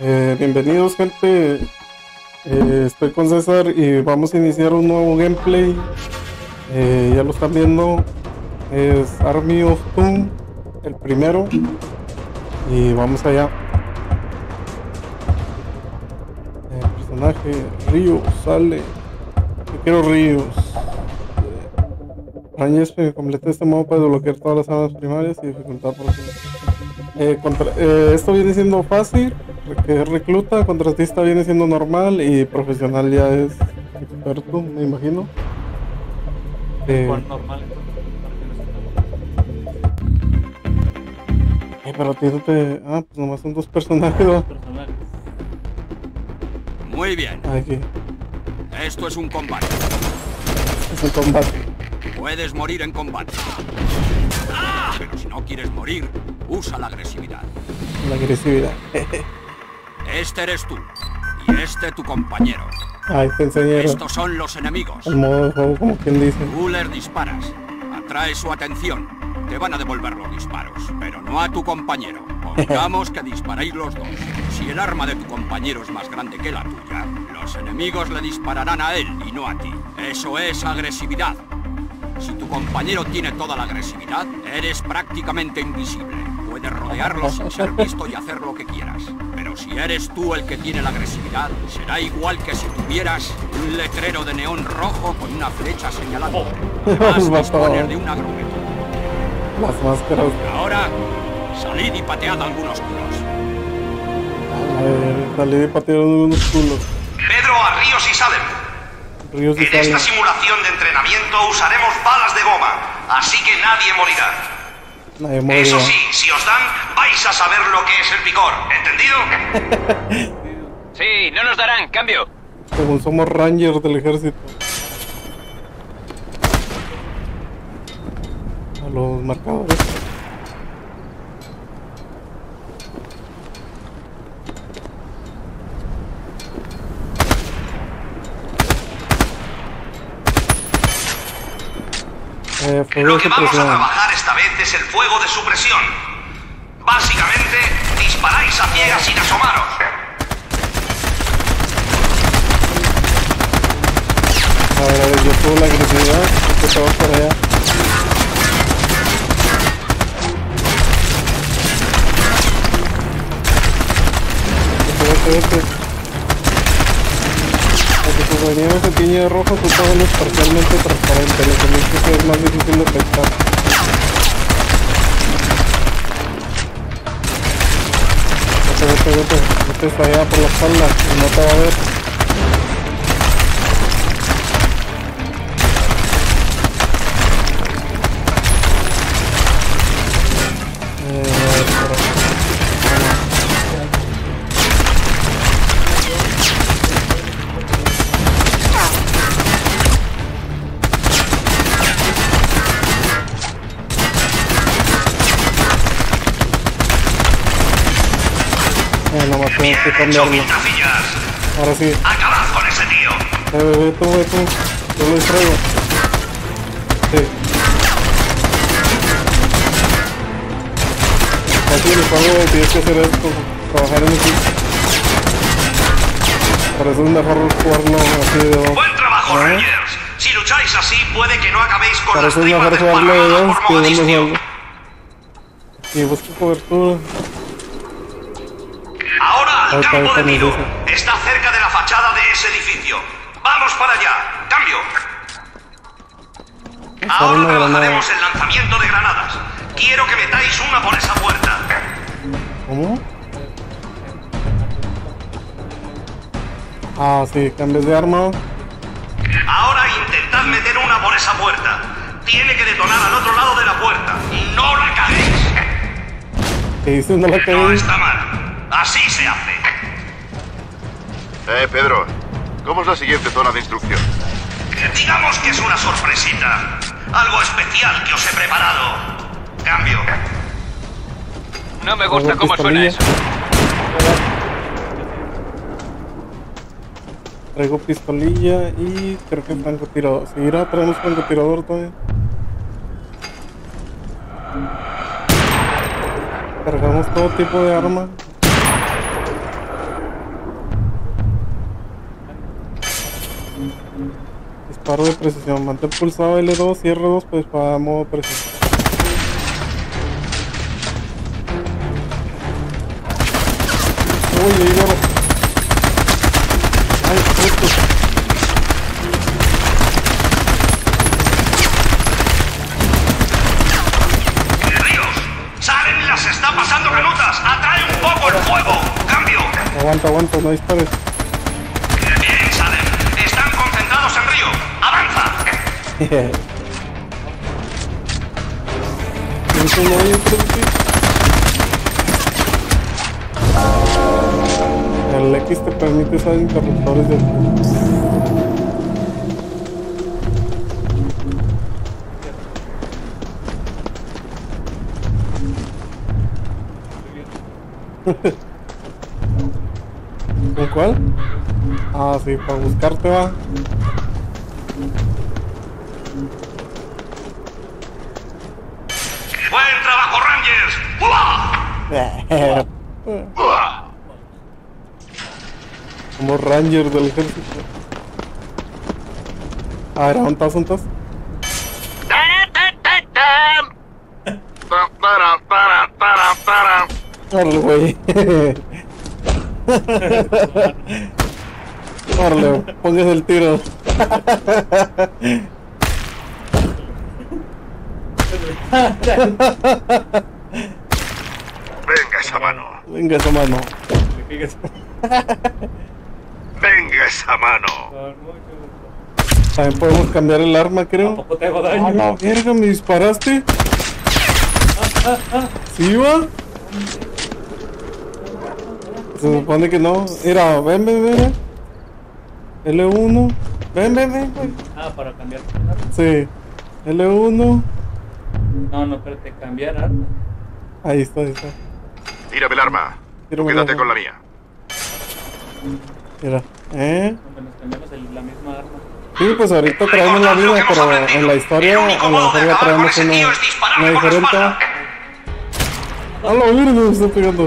Bienvenidos, gente. Estoy con César y vamos a iniciar un nuevo gameplay. Ya lo están viendo. Es Army of Doom, el primero. Y vamos allá. Personaje, Ríos, sale. Yo quiero Ríos. Rangers, completa este modo para desbloquear todas las armas primarias y dificultad por esto viene siendo fácil, que recluta, contratista viene siendo normal y profesional ya es experto, me imagino. ¿Cuál normal? Pero tírate. Ah, pues nomás son dos personajes, ¿no? Muy bien. Aquí. Esto es un combate. Es un combate. Puedes morir en combate. Pero si no quieres morir, usa la agresividad. La agresividad. Este eres tú. Y este tu compañero. Ahí te enseñaron. Estos son los enemigos. El modo de juego, como quien dice. Tú les disparas. Atraes su atención. Te van a devolver los disparos, pero no a tu compañero. Pongamos que disparáis los dos. Si el arma de tu compañero es más grande que la tuya, los enemigos le dispararán a él y no a ti. Eso es agresividad. Si tu compañero tiene toda la agresividad, eres prácticamente invisible. Puedes rodearlo sin ser visto y hacer lo que quieras. Pero si eres tú el que tiene la agresividad, será igual que si tuvieras un letrero de neón rojo con una flecha señalando. Además, disponer de una grúa. Las máscaras. Ahora, salid y patead algunos culos. A ver, salid y patead algunos culos. Pedro, a Ríos y Salem. Ríos y En Salem. esta simulación de entrenamiento usaremos balas de goma, así que nadie morirá. Nadie morirá. Eso sí, si os dan, vais a saber lo que es el picor, ¿entendido? Sí, no nos darán, cambio. Según somos Rangers del ejército. A los marcadores. Fuego Lo de que vamos a supresión. trabajar esta vez es el fuego de supresión. Básicamente, disparáis a ciegas sin asomaros. A ver, yo tuve la agresividad, que te vas para allá. Vete. Porque tu veneno se tiñe de rojo, tu todo es parcialmente transparente, lo que me dice que es más difícil de detectar. Vete hasta allá por la espalda y no te va a ver. Nomás tengo Bien que hecho, cambiarlo. mientacillas. Ahora sí. Acabad con ese tío. Ve tú. Yo lo distraigo. Sí. Así el juego tienes que hacer esto. Trabajar en equipo. Por eso es mejor jugarlo así de dos. Buen trabajo, ¿Eh? Rangers. Si lucháis así, puede que no acabéis con Por las eso es tripas mejor jugarlo de desparramadas dos por que uno Mogadiscio. solo. Y busca cobertura. Ahora al Ahí está, campo de ahí está, tiro. me Está cerca de la fachada de ese edificio. Vamos para allá. Cambio. Ahora una granada. trabajaremos el lanzamiento de granadas. Quiero que metáis una por esa puerta. ¿Cómo? Ah, sí, cambios de arma. Ahora intentad meter una por esa puerta. Tiene que detonar al otro lado de la puerta. ¡No la caguéis! ¿Qué dices? No la No caí. está mal. Así se hace. Pedro, ¿cómo es la siguiente zona de instrucción? Digamos que es una sorpresita. Algo especial que os he preparado. Cambio. No me gusta cómo suena eso. Traigo pistolilla y creo que francotirador. ¿Seguirá? ¿Traemos francotirador todavía? Cargamos todo tipo de arma. disparo de precisión. Mantén pulsado L2 y R2 pues para modo precisión. Uy, ahí va. Ay, esto. ¡Salen! ¡Las está pasando canutas! ¡Atrae un poco el fuego! ¡Cambio! Aguanta, no dispares. Bien, Salem. Están concentrados en Río. ¡Avanza! Eso no hay, creo que... El X te permite usar interruptores de... ¿Con cuál? Ah, sí, para buscarte va. ¡Buen trabajo, Rangers! ¡Uah! Como Rangers del ejército. A ver, ¿dónde estás? Órale, güey. Órale, póngase el tiro. Venga esa mano. Venga esa mano. Venga esa mano. También podemos cambiar el arma, creo. Tampoco te hago daño. ¡A la verga! ¿Me disparaste? ¿Sí va? Se supone que no. Mira, ven. L1. Ven. Ah, para cambiar. Sí. L1. No, espérate, cambiar arma. Ahí está. Tírame el arma. Tírame el Quédate arma. con la mía. Mira. Donde nos cambiamos la misma arma. Sí, pues ahorita traemos la vida, pero en la historia a lo mejor ya traemos una diferente. A la verga me está pegando.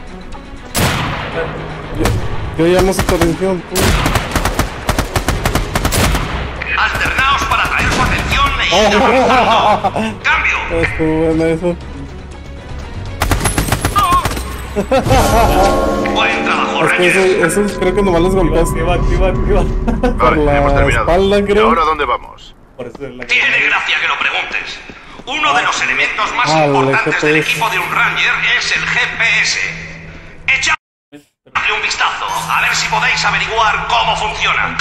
Yo llamo su atención, tú. Alternaos para atraer su atención e ir avanzando. ¡Cambio! Estuvo bueno eso. ¡Buen trabajo, Es que Rangers! esos creo que nomás los golpeas Activa. por Vale, hemos la terminado. espalda, ¿Y creo. ahora dónde vamos? Por eso es la Tiene gracia que lo preguntes. Uno de los elementos más Ah, el importantes del GPS. equipo de un Ranger es el GPS. Echadle un vistazo, a ver si podéis averiguar cómo funciona.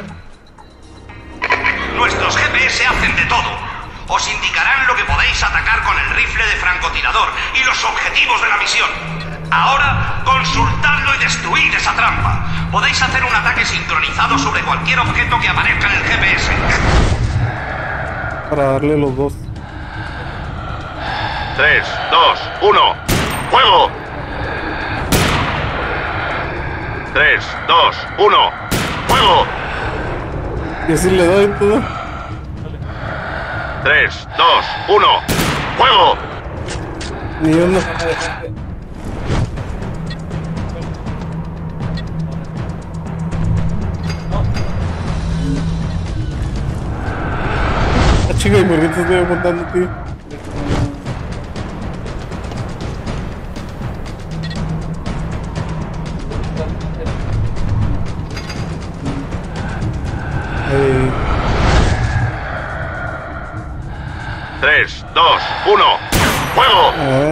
Nuestros GPS hacen de todo. Os indicarán lo que podéis atacar con el rifle de francotirador y los objetivos de la misión. Ahora, consultadlo y destruid esa trampa. Podéis hacer un ataque sincronizado sobre cualquier objeto que aparezca en el GPS. Para darle los dos. 3, 2, 1. ¡Fuego! 3, 2, 1. ¡Fuego! Y así le doy todo. 3, 2, 1. ¡Fuego! Ni uno. Ah, chica, ¿y por qué te estoy apuntando a ti? Ey, 3, 2, 1. ¡Fuego!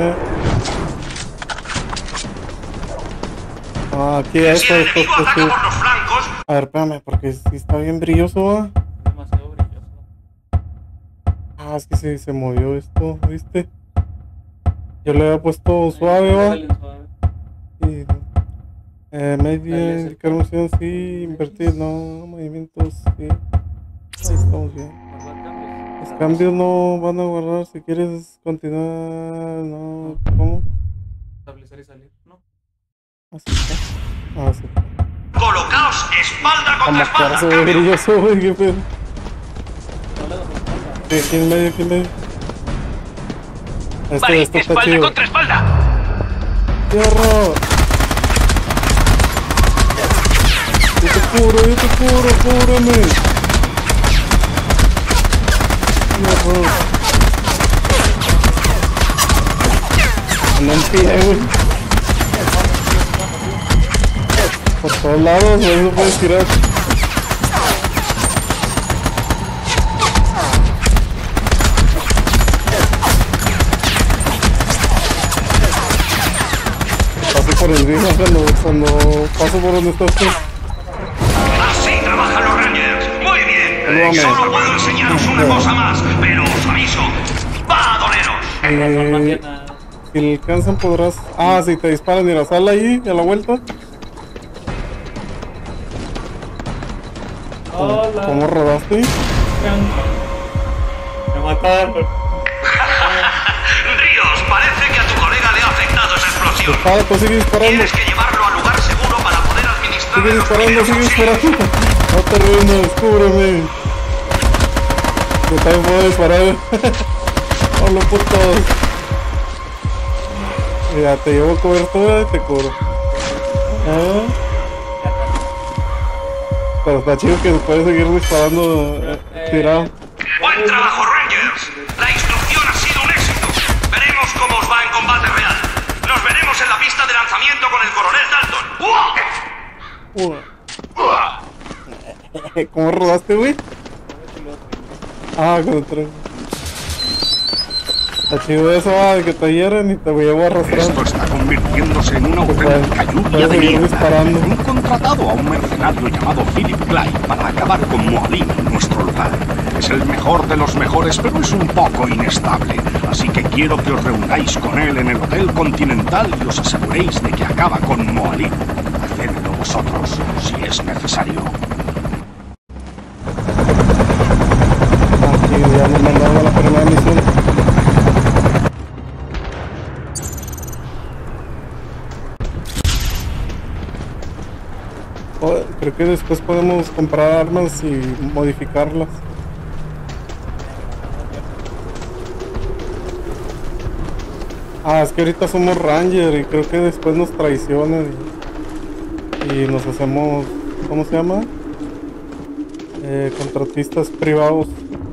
aquí Si esto, el esto, enemigo esto, ataca sí. por los flancos, A ver, espérame, porque si está bien brilloso, ¿va? demasiado brilloso. Ah, es que se movió esto, ¿viste? Yo le había puesto suave, ¿va? Dale suave. Sí. Media, Dale, indicar moción, sí, invertir, no, movimientos, sí. Ahí estamos bien. Guardar cambios. Los cambios no van a guardar, si quieres continuar, no, ¿cómo? Establecer y salir, ¿no? Así está. Ah, sí. colocaos espalda contra Vamos, cara, espalda. se ve Cambio. brilloso, güey, qué pedo. No le damos espalda. Sí, aquí en medio, aquí en medio. Vale, Esto está espalda chido. contra espalda. ¡Fierro! Yo te cubro, cúbreme. No en pie, güey. Por todos lados, güey, no puedes tirar. Paso por el río cuando paso por donde estás tú. Así trabajan los Rangers. Muy bien. Ayúdame. Solo puedo enseñaros una cosa más, pero os aviso. Va a doleros. Si le alcanzan podrás... Ah, si te disparan, mira, sal ahí, a la vuelta. Hola. ¿Cómo rodaste? Me mataron. Ríos, parece que a tu colega le ha afectado esa explosión. Dispara, pues sigue disparando. Tienes que llevarlo al lugar seguro para poder administrar Sigue los disparando, primeros sigue auxilios. disparando. No te rindas, cúbreme. Yo también puedo disparar. Hola, putos. Mira, te llevo cobertura y te cubro. Pero está chido que se puede seguir disparando tirado. Buen trabajo, Rangers. La instrucción ha sido un éxito. Veremos cómo os va en combate real. Nos veremos en la pista de lanzamiento con el coronel Dalton. ¡Uah! ¿Cómo rodaste, güey? Ah, contra. Está chido eso, de que te hieran y te llevo arrastrando. Esto está convirtiéndose en una auténtica lluvia puedes de seguir mierda. disparando. Han contratado a un mercenario llamado Philip Clyde para acabar con Moalim en nuestro lugar. Es el mejor de los mejores, pero es un poco inestable. Así que quiero que os reunáis con él en el Hotel Continental y os aseguréis de que acaba con Moalim. Hacedlo vosotros, si es necesario. Aquí ya nos mandaron a la primera misión. Creo que después podemos comprar armas y modificarlas. Ah, es que ahorita somos Ranger y creo que después nos traicionan y nos hacemos, ¿cómo se llama? Contratistas privados.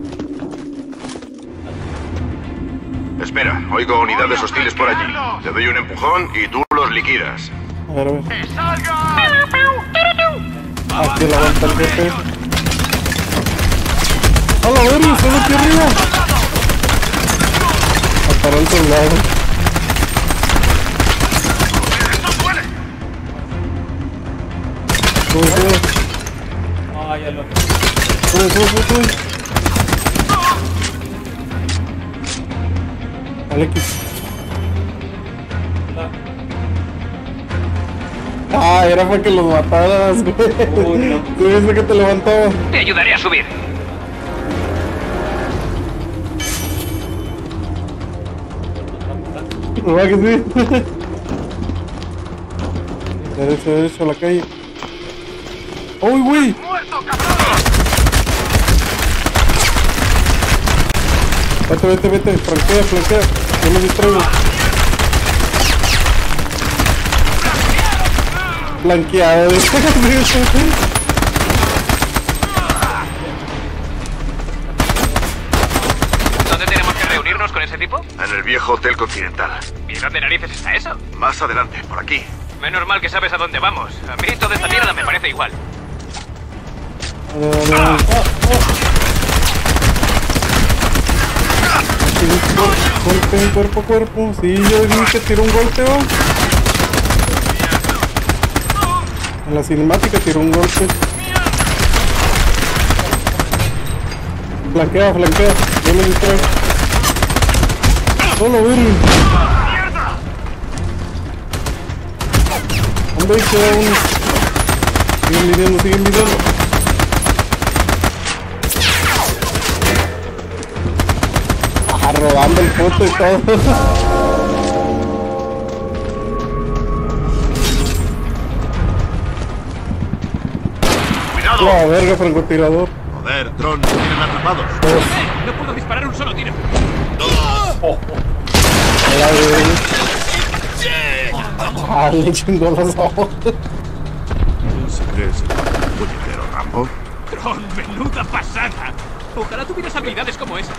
Espera, oigo unidades hostiles por allí. Te doy un empujón y tú los liquidas. A ver. Aquí la vuelta el jefe. ¡A la verga! ¡Están aquí arriba! Ataró el soldado. Sube, sube. Ah, ya lo. Sube, sube, sube, sube. Alex. Ah, era para que los mataras, güey. Uy, no. Tú viste que te levantaba. Te ayudaré a subir. ¿Verdad que sí? Derecho, derecho a la calle. ¡Uy, güey! Vete, vete, vete. Flanquea, flanquea. Yo me distraigo. Blanqueado. ¿Dónde tenemos que reunirnos con ese tipo? En el viejo Hotel Continental. ¿Y dónde narices está eso? Más adelante, por aquí. Menos mal que sabes a dónde vamos. A mí toda esta mierda me parece igual. Golpe, cuerpo a cuerpo. Sí, yo vi que tiró un golpe, ¿no? En la cinemática tiró un golpe. Flanquea, flanquea. Yo me distraigo. Solo verlo. Hombre, queda uno. Siguen midiendo, siguen midiendo. Ah, robando el puto y todo. ¡Cuidado! La verga, francotirador. Joder, Tron, nos tienen atrapados. No puedo disparar un solo tiro. La verga. Ah, le chingó los ojos. ¿Se crees el puñetero Rambo? Tron, menuda pasada. Ojalá tuvieras habilidades como esas.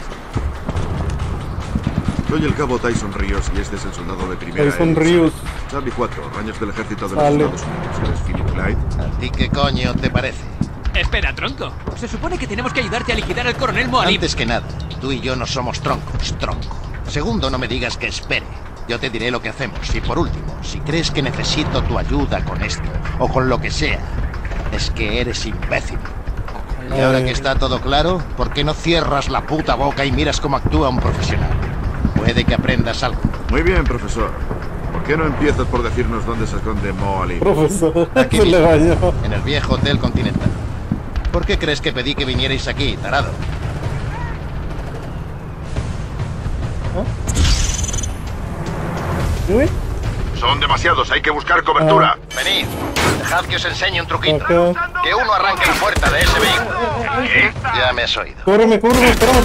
Soy el cabo Tyson Ríos y este es el soldado de primera. Tyson Ríos. Charlie 4, años del ejército de los Sale. Estados Unidos. ¿Eres Philip Clyde? ¿A ti qué coño te parece? Espera, tronco. Se supone que tenemos que ayudarte a liquidar al coronel Moalim. Antes que nada, tú y yo no somos troncos, tronco. Segundo, no me digas que espere. Yo te diré lo que hacemos. Y por último, si crees que necesito tu ayuda con esto, o con lo que sea, es que eres imbécil. Y ahora que está todo claro, ¿por qué no cierras la puta boca y miras cómo actúa un profesional? Puede que aprendas algo. Muy bien, profesor. ¿Por qué no empiezas por decirnos dónde se esconde Moalim? Profesor, Aquí se le mismo, bañó. en el viejo Hotel Continental. ¿Por qué crees que pedí que vinierais aquí, tarado? ¿Sí? Son demasiados, hay que buscar cobertura. Venid, dejad que os enseñe un truquito. Acá. Que uno arranque la puerta de ese vehículo. ¿Qué? Ya me has oído. Córreme, espérame.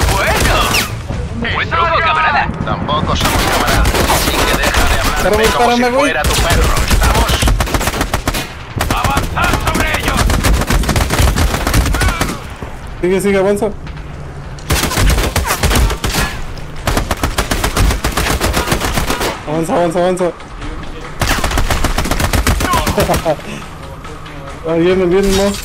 ¡Buen truco, camarada! Tampoco somos camaradas, así que deja de hablarme como Espérame, si güey. fuera tu perro, ¿estamos? ¡Avanzad sobre ellos! Sigue, avanza. Avanza. Vienen más.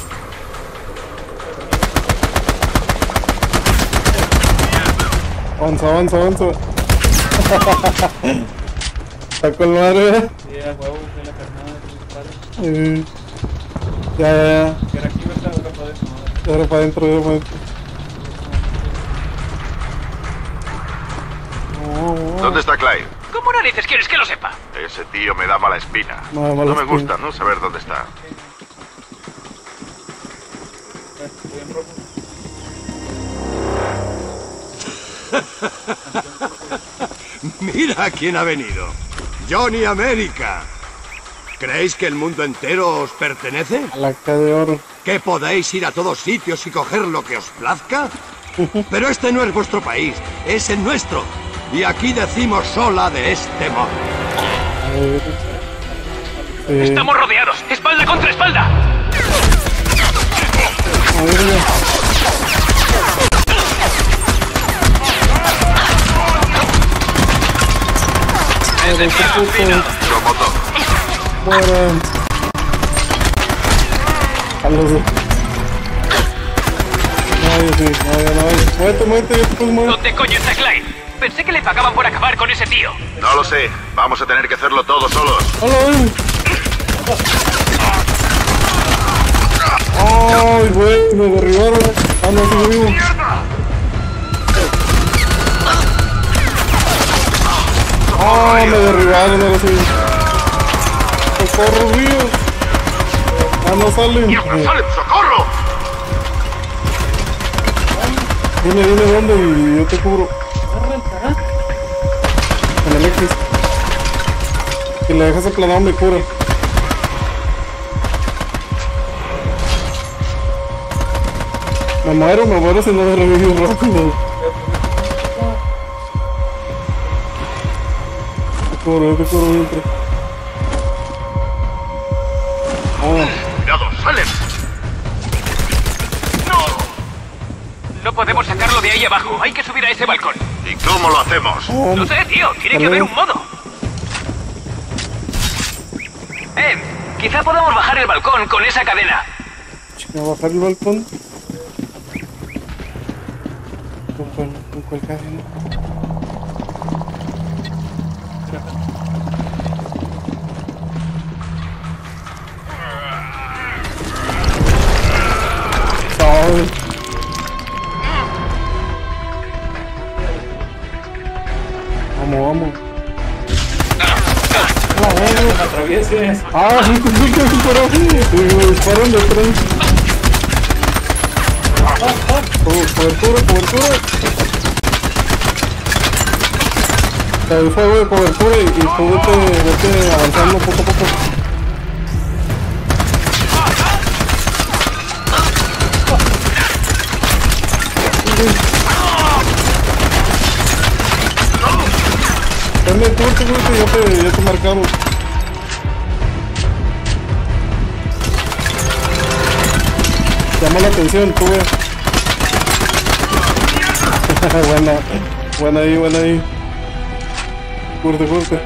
Avanza. Está con madre. Sí, a huevo, de la carnada, de disparos. Ya. Pero aquí va a estar otra para eso, ¿no? Ahora para adentro. ¿Dónde está Clyde? ¿Cómo narices quieres que lo sepa? Ese tío me da mala espina. Mala No me espina. gusta, ¿no? Saber dónde está. Estoy en rojo. Mira quién ha venido. Johnny América. ¿Creéis que el mundo entero os pertenece? Placa de oro. ¿Que podéis ir a todos sitios y coger lo que os plazca? Pero este no es vuestro país, es el nuestro. Y aquí decimos sola de este modo. A ver. Sí. Estamos rodeados. ¡Espalda contra espalda! A ver, ya. ¡Ese tío fino! Somos dos. Mueran. A los dos. No, muévete, yo te muevo. ¿Dónde coño está Clyde? Pensé que le pagaban por acabar con ese tío. No lo sé. Vamos a tener que hacerlo todos solos. ¡Hola, ¡ay, güey! Me derribaron. Ah, no, sigo vivo. ¡Ah, me derribaron! Ahora sí. ¡Socorro, río! ¡Ah, no salen! ¡Salen, socorro! Viene dónde y yo te cubro. En el X. Si le dejas aplanado me cura. Me muero si no me revivo rápido. Te cubro mientras. ¡Cuidado, salen! No podemos sacarlo de ahí abajo. Hay que subir a ese balcón. ¿Y cómo lo hacemos? No sé, tío. Tiene que haber un modo. Quizá podamos bajar el balcón con esa cadena. ¿A bajar el balcón? ¿Con cuál cadena? Ay. Vamos. Atravieses. Ah, sí, que disparó. Me disparon detrás. Cobertura. Te doy fuego de cobertura y tú vete avanzando poco a poco. Dame curte, ya te marcamos. Llama la atención, tú veas. Buena. Buena ahí, buena ahí. Curte, curte.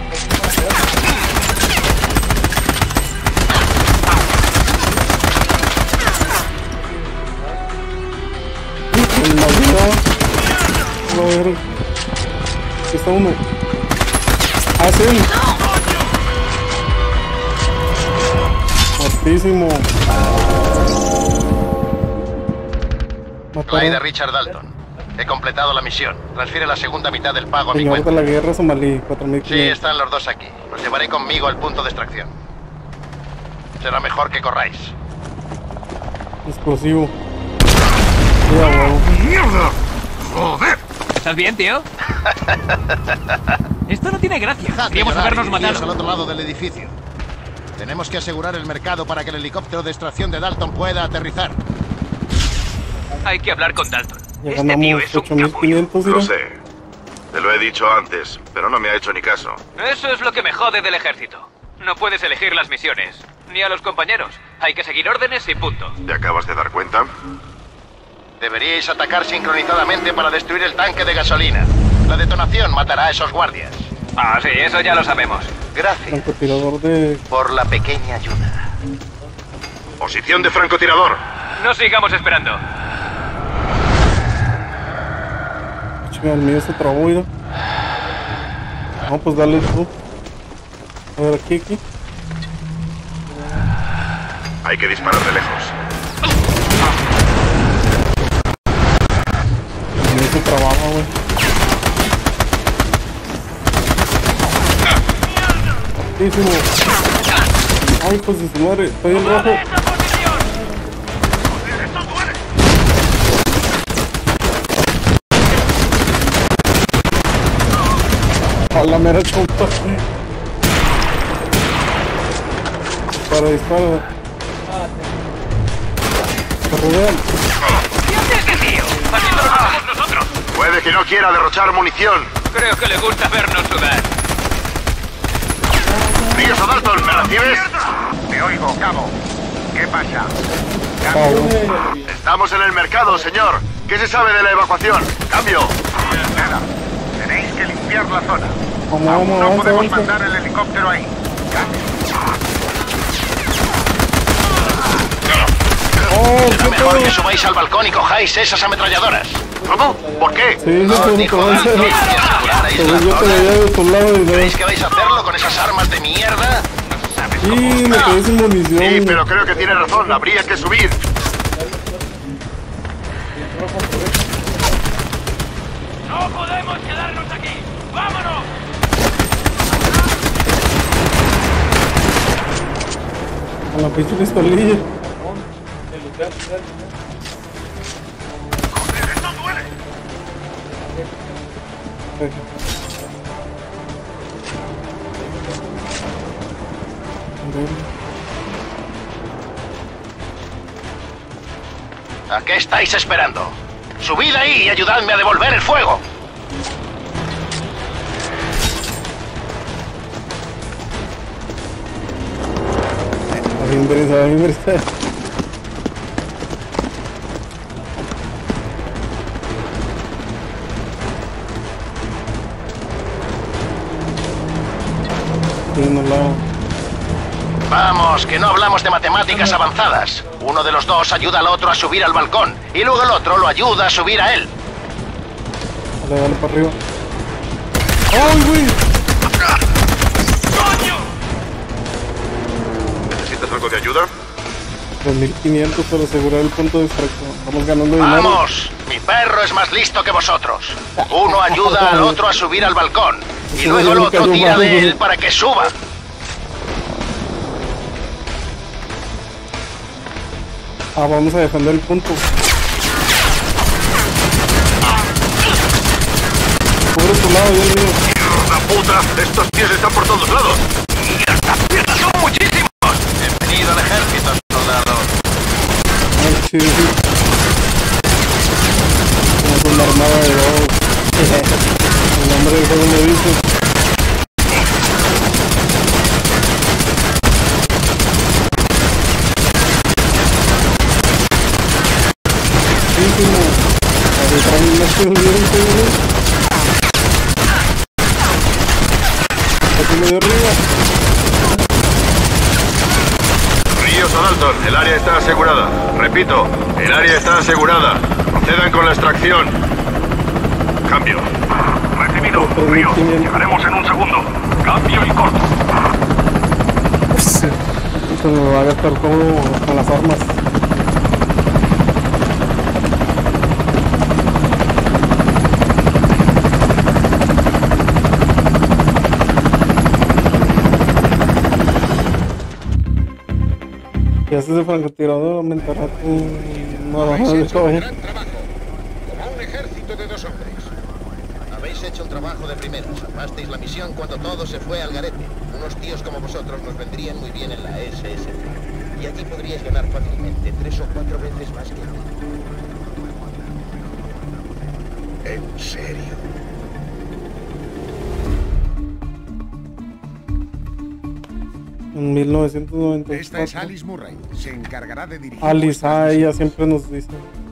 A ver. Aquí está uno. Ah, sí. Fortísimo. Clyde Richard Dalton. He completado la misión. Transfiere la segunda mitad del pago a mi Señor cuenta. de la guerra somalí, 4.500. Sí, están los dos aquí. Los llevaré conmigo al punto de extracción. Será mejor que corráis. Explosivo. Ya, huevo. ¡Mierda! ¡Joder! ¿Estás bien, tío? Esto no tiene gracia. Podríamos habernos matado. Al otro lado del edificio. Tenemos que asegurar el mercado para que el helicóptero de extracción de Dalton pueda aterrizar. Hay que hablar con Dalton. Ya Este ganamos tío es un capullo. 8.500. Lo sé. Te lo he dicho antes, pero no me ha hecho ni caso. Eso es lo que me jode del ejército. No puedes elegir las misiones, ni a los compañeros. Hay que seguir órdenes y punto. ¿Te acabas de dar cuenta? Deberíais atacar sincronizadamente para destruir el tanque de gasolina. La detonación matará a esos guardias. Ah, sí, eso ya lo sabemos. Gracias Francotirador de... por la pequeña ayuda. Posición de francotirador. No sigamos esperando. Chinga, el mío se trabó, mira. No, pues dale tú. A ver, aquí. Hay que disparar de lejos. El mío se trababa, güey. Fortísimo. Ay, pues de su madre, estoy en rojo. A la mera chompa. Dispara. Se rodean. Así no lo hacemos nosotros. Puede que no quiera derrochar munición. Creo que le gusta vernos sudar. Ríos a Dalton, ¿me recibes? Te oigo, cabo. ¿Qué pasa? Estamos en el mercado, señor. ¿Qué se sabe de la evacuación? Cambio. Nada. Tenéis que limpiar la zona. Vamos, No avanza, podemos avanza. mandar el helicóptero ahí. Oh, Será qué mejor pedo. que subáis al balcón y cojáis esas ametralladoras. ¿Cómo? ¿Por qué? Sí, no, Os no, dijo no, Dalton no. que asegurarais la Pero yo te zona. veía de tu lado y ¿Creéis que vais a hacerlo con esas armas de mierda? sí, me quedé sin munición. Sí, pero creo que tiene razón. Habría que subir. ¡No podemos quedarnos aquí! ¡Vámonos! Con la pinche pistolilla. ¿A qué estáis esperando? Subid ahí y ayudadme a devolver el fuego. A mí me interesa. Sí, no la... Vamos, que no hablamos de matemáticas avanzadas. Uno de los dos ayuda al otro a subir al balcón y luego el otro lo ayuda a subir a él. Dale para arriba. ¡Ay, güey! ¿Necesitas algo de ayuda? 2.500 para asegurar el punto de extracción. Estamos ganando dinero. ¡Vamos! Mi perro es más listo que vosotros. Uno ayuda al otro a subir al balcón y luego el otro tira de él para que suba. Ah, vamos a defender el punto. Cubre tu lado, yo el mío. ¡La puta! ¡Estos tíos están por todos lados! ¡Son muchísimos! Bienvenido al ejército, soldado. Ay, sí, sí. Somos una armada de dos. El nombre del juego me dice. Muchísimo. A detrás de Aquí medio arriba. Ríos a Dalton, el área está asegurada. Repito, el área está asegurada. Procedan con la extracción. Cambio. Recibido, Río. Llegaremos en un segundo. Cambio y corto. Se me va a gastar todo con las armas. Si haces de francotirador aumentará tu navaja de caballo. Como un ejército de 2 hombres. Habéis hecho un trabajo de primera. Salvasteis la misión cuando todo se fue al garete. Unos tíos como vosotros nos vendrían muy bien en la SS. Y allí podríais ganar fácilmente 3 o 4 veces más que aquí. ¿En serio? En 1994. Esta es Alice Murray. Se encargará de dirigir. Alice, ella siempre nos dice.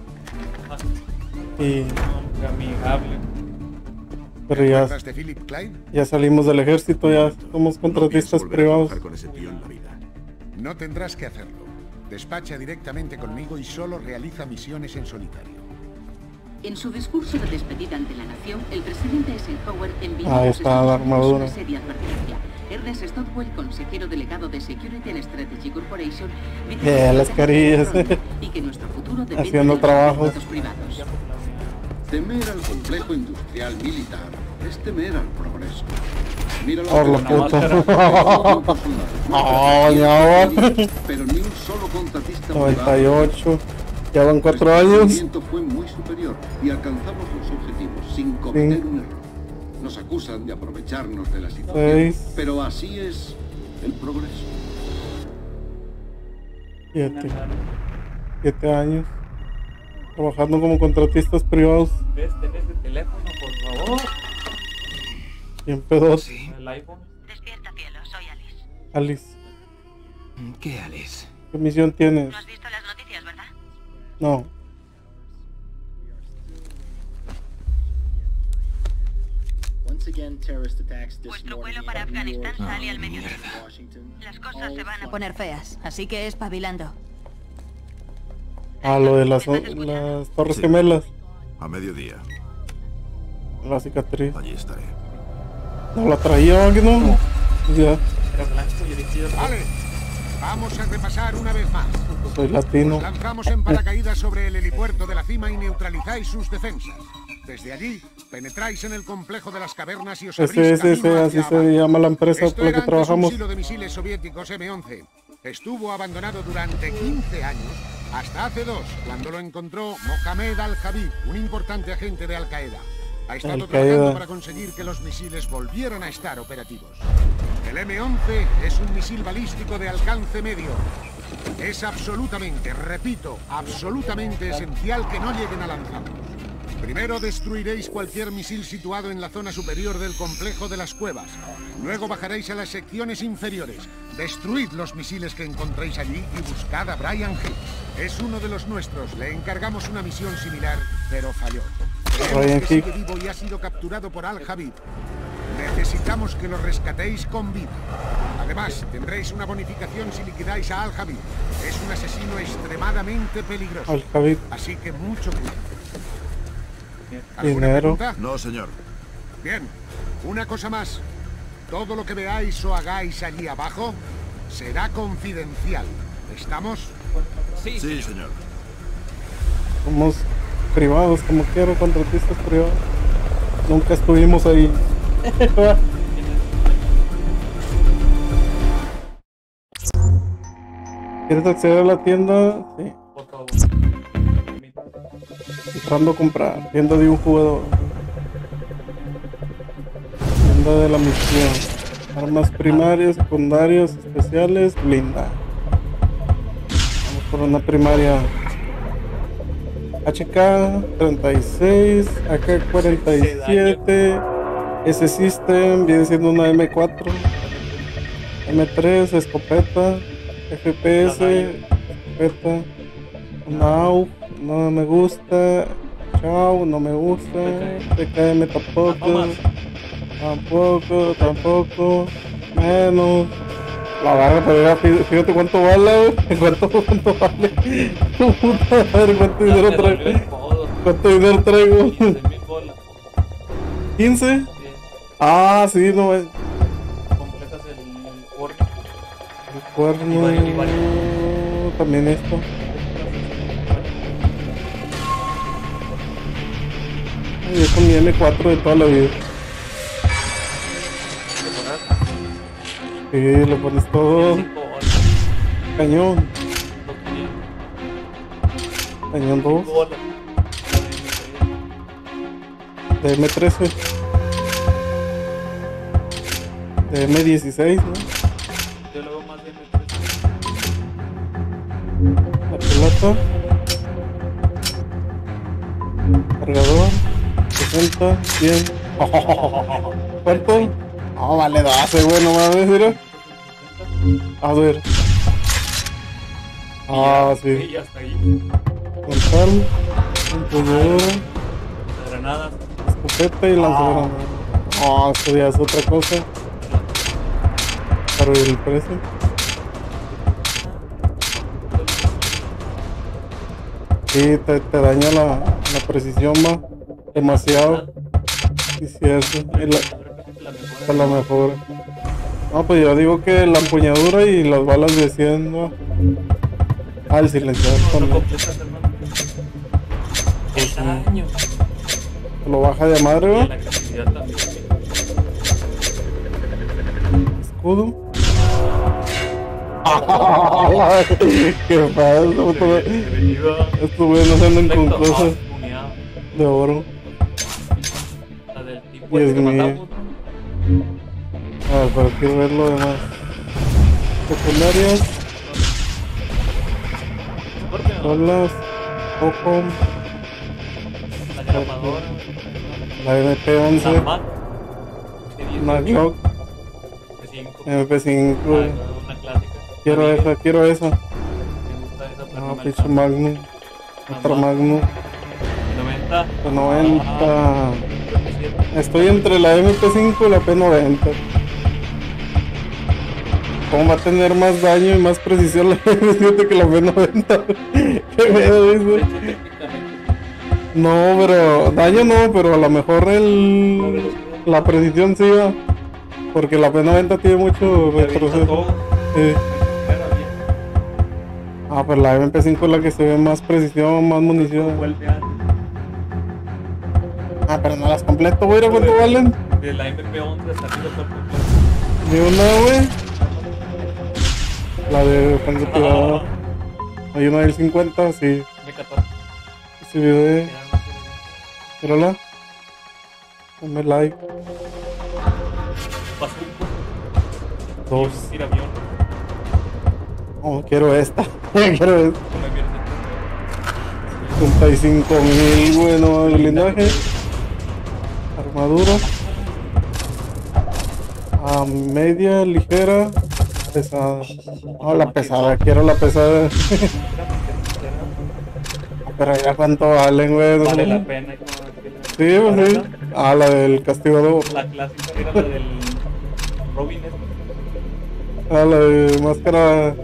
Y... Hombre amigable. Pero ya, de Philip Klein? ya salimos del ejército, ya somos contratistas privados. Con ese tío en la vida. No tendrás que hacerlo. Despacha directamente conmigo y solo realiza misiones en solitario. En su discurso de despedida ante la nación, el presidente Eisenhower envió Ahí está la armadura. una seria advertencia. Ernest Stockwell, consejero delegado de Security and Strategy Corporation, Las carillas. y que nuestro futuro depende Haciendo de trabajos. los privados. Temer al complejo industrial militar es temer al progreso. Mira Por la puta. Oh, ya. Pero ni un solo contratista 98. Ya van 4 Nuestro años. rendimiento fue muy superior y alcanzamos los objetivos sin cometer un error. Nos acusan de aprovecharnos de la situación, 6. pero así es el progreso. 7 años. Trabajando como contratistas privados. ¿Ves? ¿Tenés el teléfono, por favor? Siempre 2. El iPhone. Despierta, cielo, soy Alice. Alice. ¿Qué, Alice? ¿Qué misión tienes? No has visto las noticias, ¿verdad? No. Vuestro vuelo para Afganistán sale al mediodía. Las cosas se van a poner feas, así que espabilando. Ah, lo de las Torres Gemelas. A mediodía. La cicatriz. Allí estaré. No la traía, ¿no? Ya. Vale, vamos a repasar una vez más. Soy latino. Os lanzamos en paracaídas sobre el helipuerto de la cima y neutralizáis sus defensas. Desde allí, penetráis en el complejo de las cavernas y os abrís camino así hacia se abajo. llama la empresa Esto por la era que antes trabajamos. un silo de misiles soviéticos M11. Estuvo abandonado durante 15 años, hasta hace 2, cuando lo encontró Mohamed Al-Habib, un importante agente de Al-Qaeda. Ha estado trabajando para conseguir que los misiles volvieran a estar operativos. El M11 es un misil balístico de alcance medio. Es absolutamente, repito, absolutamente esencial que no lleguen a lanzarlos. Primero destruiréis cualquier misil situado en la zona superior del complejo de las cuevas. Luego bajaréis a las secciones inferiores. Destruid los misiles que encontréis allí y buscad a Brian Hill. Es uno de los nuestros. Le encargamos una misión similar, pero falló. Creemos que sigue vivo y ha sido capturado por Al-Habib. Necesitamos que lo rescatéis con vida. Además, tendréis una bonificación si liquidáis a Al-Habib. Es un asesino extremadamente peligroso. Al-Habib. Así que mucho cuidado. Dinero. No, señor. Bien, una cosa más. Todo lo que veáis o hagáis allí abajo será confidencial. ¿Estamos? Sí, señor. Somos privados, como quiero, contratistas privados. Nunca estuvimos ahí. ¿Quieres acceder a la tienda? Sí. Por favor. Buscando comprar. Tienda de un jugador. Tienda de la misión. Armas primarias, secundarias, especiales, blinda. Vamos por una primaria. HK 36, AK 47, S-System, viene siendo una M4, M3, escopeta, FPS, escopeta, una AUG, no me gusta, Chao, no me gusta. TKM tampoco. Tampoco. Menos. La barra, pero ya, fíjate cuánto vale, ¿cuánto vale? Puta madre, ¿cuánto dinero traigo? ¿Cuánto dinero traigo? 15. Ah, sí, no es. Completas el cuerno. El cuerno. También esto. Yo con mi M4 de toda la vida. Sí, le pones todo. Cañón. Cañón 2. De M13. De M16, ¿no? Yo luego más de M13. La pelota. Cargador. 60, 100. ¿Cuánto? No, vale 12, güey, no mames, mira. A ver. Ah, sí. Y hasta ahí. Frontal. Empuñadura. Granadas. Escopeta y lanzagranadas. Ah, esto ya es otra cosa. Para el precio. Sí, te daña la precisión, va. Demasiado. Sí, cierto. Es la mejor. No, pues yo digo que la empuñadura y las balas de 100, ¿no? Ah, el silenciador también. El daño. Lo baja de madre, ¿no? La agresividad también. Escudo. Qué falso. Estos güeyes no andan con cosas de oro. La del tipo Dios que mío. matamos. A ver, pero quiero ver lo demás. Secundarias. Bolas. Poco. La grapadora. La MP11. Una Glock. MP5. Una clásica. Quiero esa. Me gusta esa, pero No, me pinche alcanza. Magnum. Otra Magnum. 90. 90. Estoy entre la MP5 y la P90. ¿Cómo va a tener más daño y más precisión la MP7 que la P90? ¿Qué pedo eso? No, pero daño no, pero a lo mejor la precisión sí va. Porque la P90 tiene mucho retroceso. Sí. Ah, pero la MP5 es la que se ve más precisión, más munición. Ah, pero no las completo, güey, ¿cuánto valen? De la MP11 hasta aquí los cuerpos. Ni una, güey. La de francotirador. Hay una del 50, sí. M14. Ese video. Mírala. Dame like. Bazooka. 2. Tiravión. Oh, quiero esta. Quiero esta. 65,000, güey, no, blindaje. Armadura. A media, ligera. Pesada. No, la pesada, quiero la pesada. Pero ya cuánto valen, güey. Vale la pena. Sí, pues sí. Ah, la del castigador. La clásica era la del Robin. Ah, la de máscara.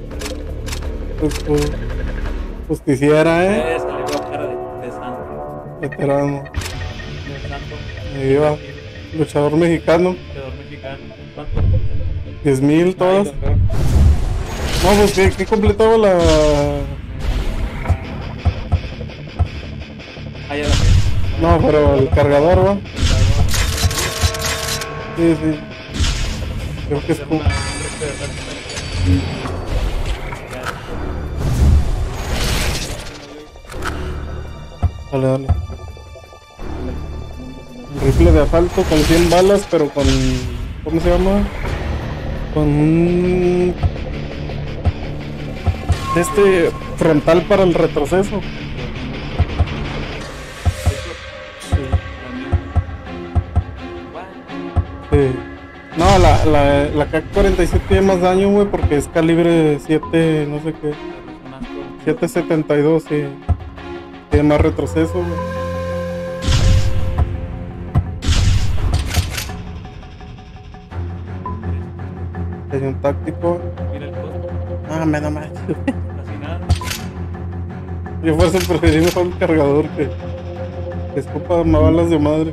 Justiciera, Se le veo cara de santo. Veterano. De santo. Ahí va. Luchador mexicano. Luchador mexicano. ¿Cuánto? 10,000 todas. No, pues que completaba la. Ah, ya la sé. No, pero el cargador, va. Sí, sí. Creo que es cool. Dale, dale. Un rifle de asfalto con 100 balas, pero con. ¿Cómo se llama? Con un. De este frontal para el retroceso. Sí. No, la K-47 tiene más daño, güey, porque es calibre 7, no sé qué. 7.72, sí. Tiene más retroceso, güey. Tenía un táctico. Mira el costo. Ah, me da más. Casi nada. Yo por eso preferí mejor el cargador que escupa más balas de madre.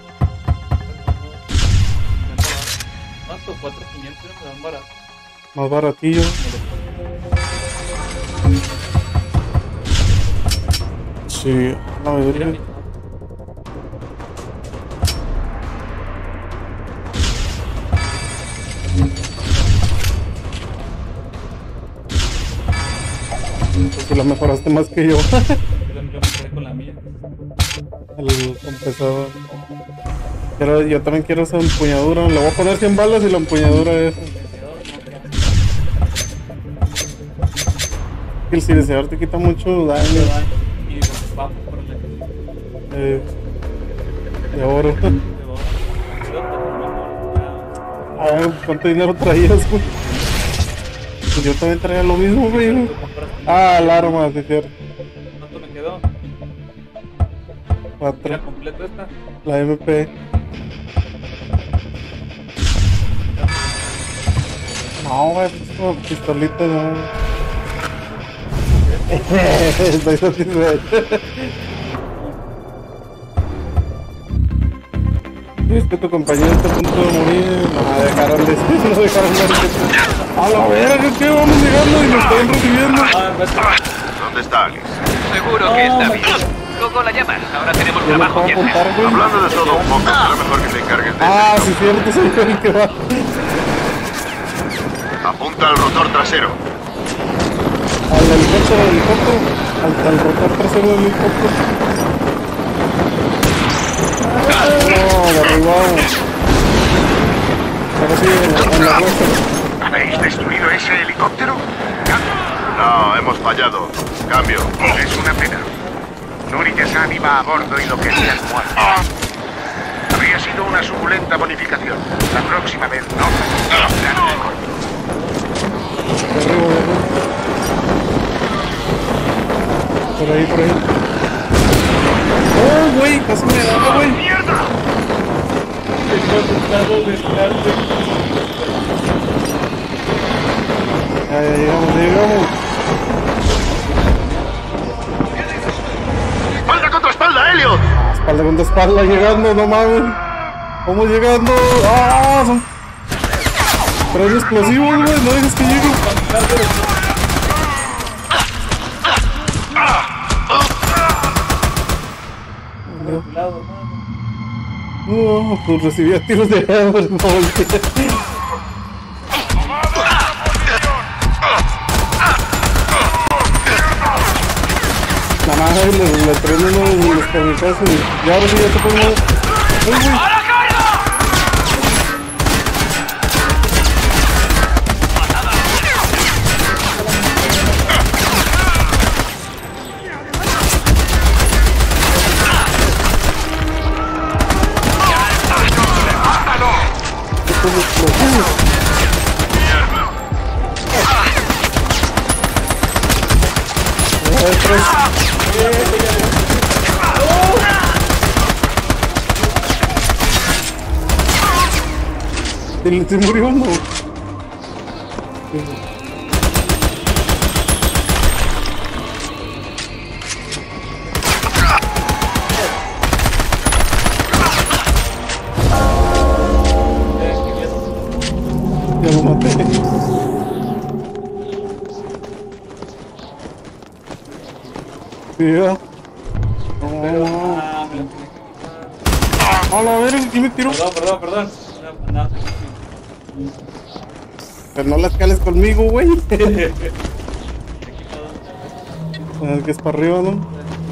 ¿Cuánto? 4,500 me dan barato. Más baratillo. Sí, la verga. Porque la mejoraste más que yo. Yo me quedé con la mía. El compensador. Yo también quiero esa empuñadura. Le voy a poner 100 balas y la empuñadura esa. El silenciador te quita mucho daño. Y vamos por el de oro. A ver, ¿cuánto dinero traías, güey? Pues yo también traía lo mismo, güey. Ah, el arma, sí, cierto. ¿Cuánto me quedó? 4. ¿Era completo esta? La MP. No, güey, es como pistolita, no. Estoy satisfecho. Es que tu compañero está a punto de morir. No dejaron de no dejaron de. A la verga, ¿qué? Vamos llegando y nos están recibiendo. ¿Dónde está Alice? Seguro que está bien. Coco la llamas. Ahora tenemos trabajo que hacer. Hablando de todo un poco, será mejor que te encargues de Ah, sí, cierto, soy el que va. Apunta al rotor trasero. Al helicóptero. Al rotor trasero del helicóptero. No, derribado. Ahora sí, en la huesa. ¿Habéis destruido ese helicóptero? No, hemos fallado. Cambio. Es una pena. Nuri Tesan iba a bordo y lo querían muerto. Habría sido una suculenta bonificación. La próxima vez no. Por ahí, por ahí. ¡Oh, güey! Casi me da, güey. ¡Mierda! Ya llegamos. ¡Espalda contra espalda, Elliot! Espalda contra espalda, llegando, no mames. ¿Cómo llegando? ¡Ah! Son... Traen explosivos, güey, no dejes que lleguen. No, pues recibía tiros de armas, no volteé. La madre le traen los kamikazes y ahora sí ya te pongo. ¡Ay, güey! Se murió uno. Ya lo maté. Sí, ya. A la verga, ¿quién me tiró? Perdón. No. Pero no las cales conmigo, güey. Que es para arriba, ¿no?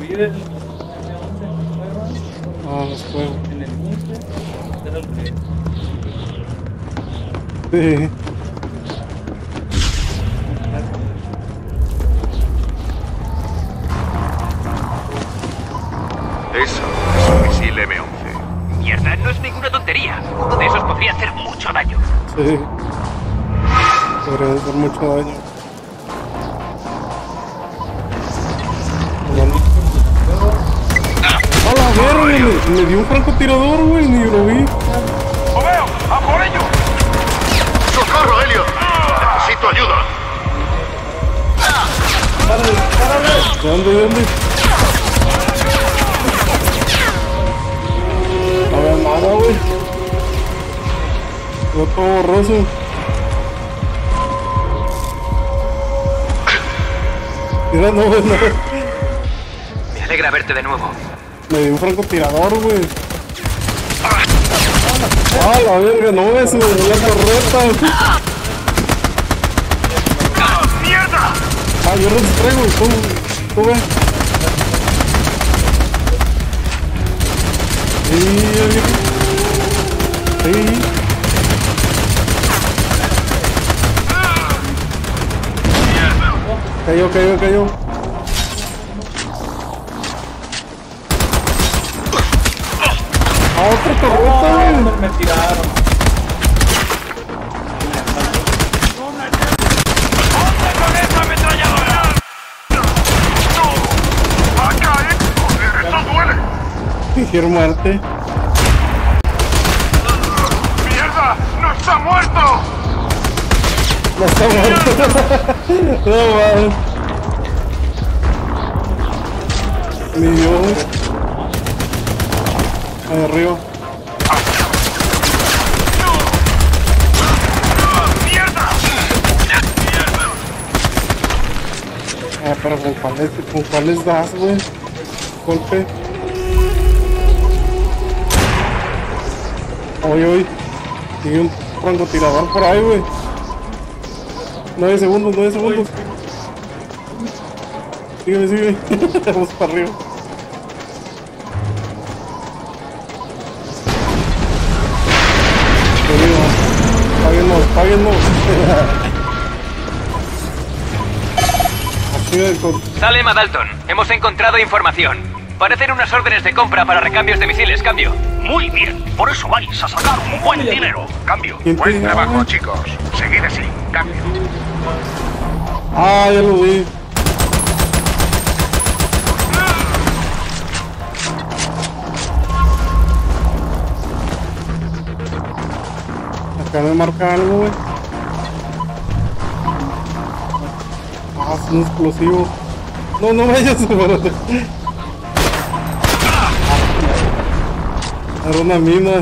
Ah, los juegos. En el 15 era el que... Sí. Eso es un misil M11. Mierda, no es ninguna tontería. Uno de esos podría hacer mucho daño. Sí. Podría hacer mucho daño. ¡A la verga! Me dio un francotirador, güey, ni lo vi. ¡Lo veo! ¡A por ello! ¡Socorro, Elliot! ¿Dónde? No veo nada, güey. Veo todo borroso. Mira, no ves nada. Me alegra verte de nuevo. Me dio un francotirador, güey. Ah, la verga, no ves, güey, la torreta. ¡Mierda! Ah, yo los traigo, tú ves. Sí. Cayó. Ah, otra torreta, güey. Me tiraron. ¡Con esa ametralladora! ¡No! ¡Acá, ¡Joder, esto duele! Dijeron muerte. ¡Mierda! ¡No está muerto! No está muerto. No, mames. Ni yo. Ahí arriba. Pero ¿con cuáles das, güey? Golpe. Oye. Sigue un francotirador por ahí, güey. 9 segundos. Sigue. Vamos para arriba. Páguenos. Salem a Dalton, hemos encontrado información. Parecen unas órdenes de compra para recambios de misiles, cambio. Muy bien, por eso vais a sacar un buen dinero. Cambio. Buen trabajo, chicos. Seguid así. Cambio. Ah, ya lo vi. Acá me marca algo, güey. Ah, es un explosivo. No vayas, espérate. Era una mina.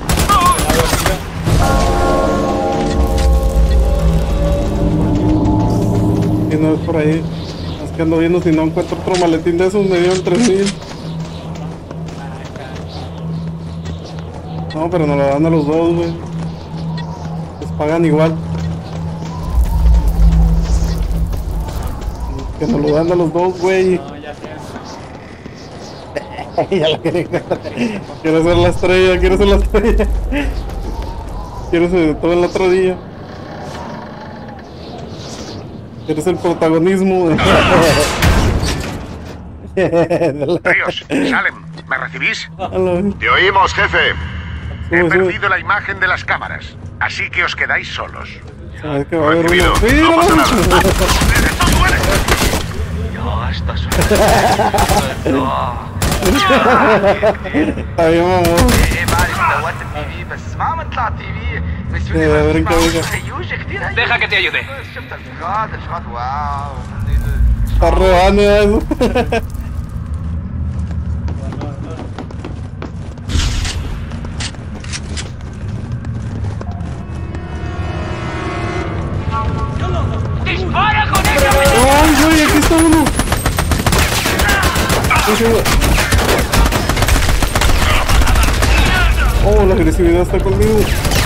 Y no es por ahí. Es que ando viendo si no encuentro otro maletín de esos. Me dieron 3000. No, pero nos lo dan a los dos, güey. Les pagan igual. Que nos lo dan a los dos, güey. No, ya sé. Ya la quería. Quiero ser la estrella. Quiero ser todo el otro día. Quiero ser el protagonismo. Ríos, Salem, ¿me recibís? Te oímos, jefe. He perdido la imagen de las cámaras, así que os quedáis solos. Sabes que va a haber Recibido. uno. No pasa nada. ¡Esto duele! Está bien, mamón. Deja que te ayude. Está rebando eso. ¡Dispara con ella! ¡Ay, güey! Aquí está uno. Oh, la agresividad está conmigo.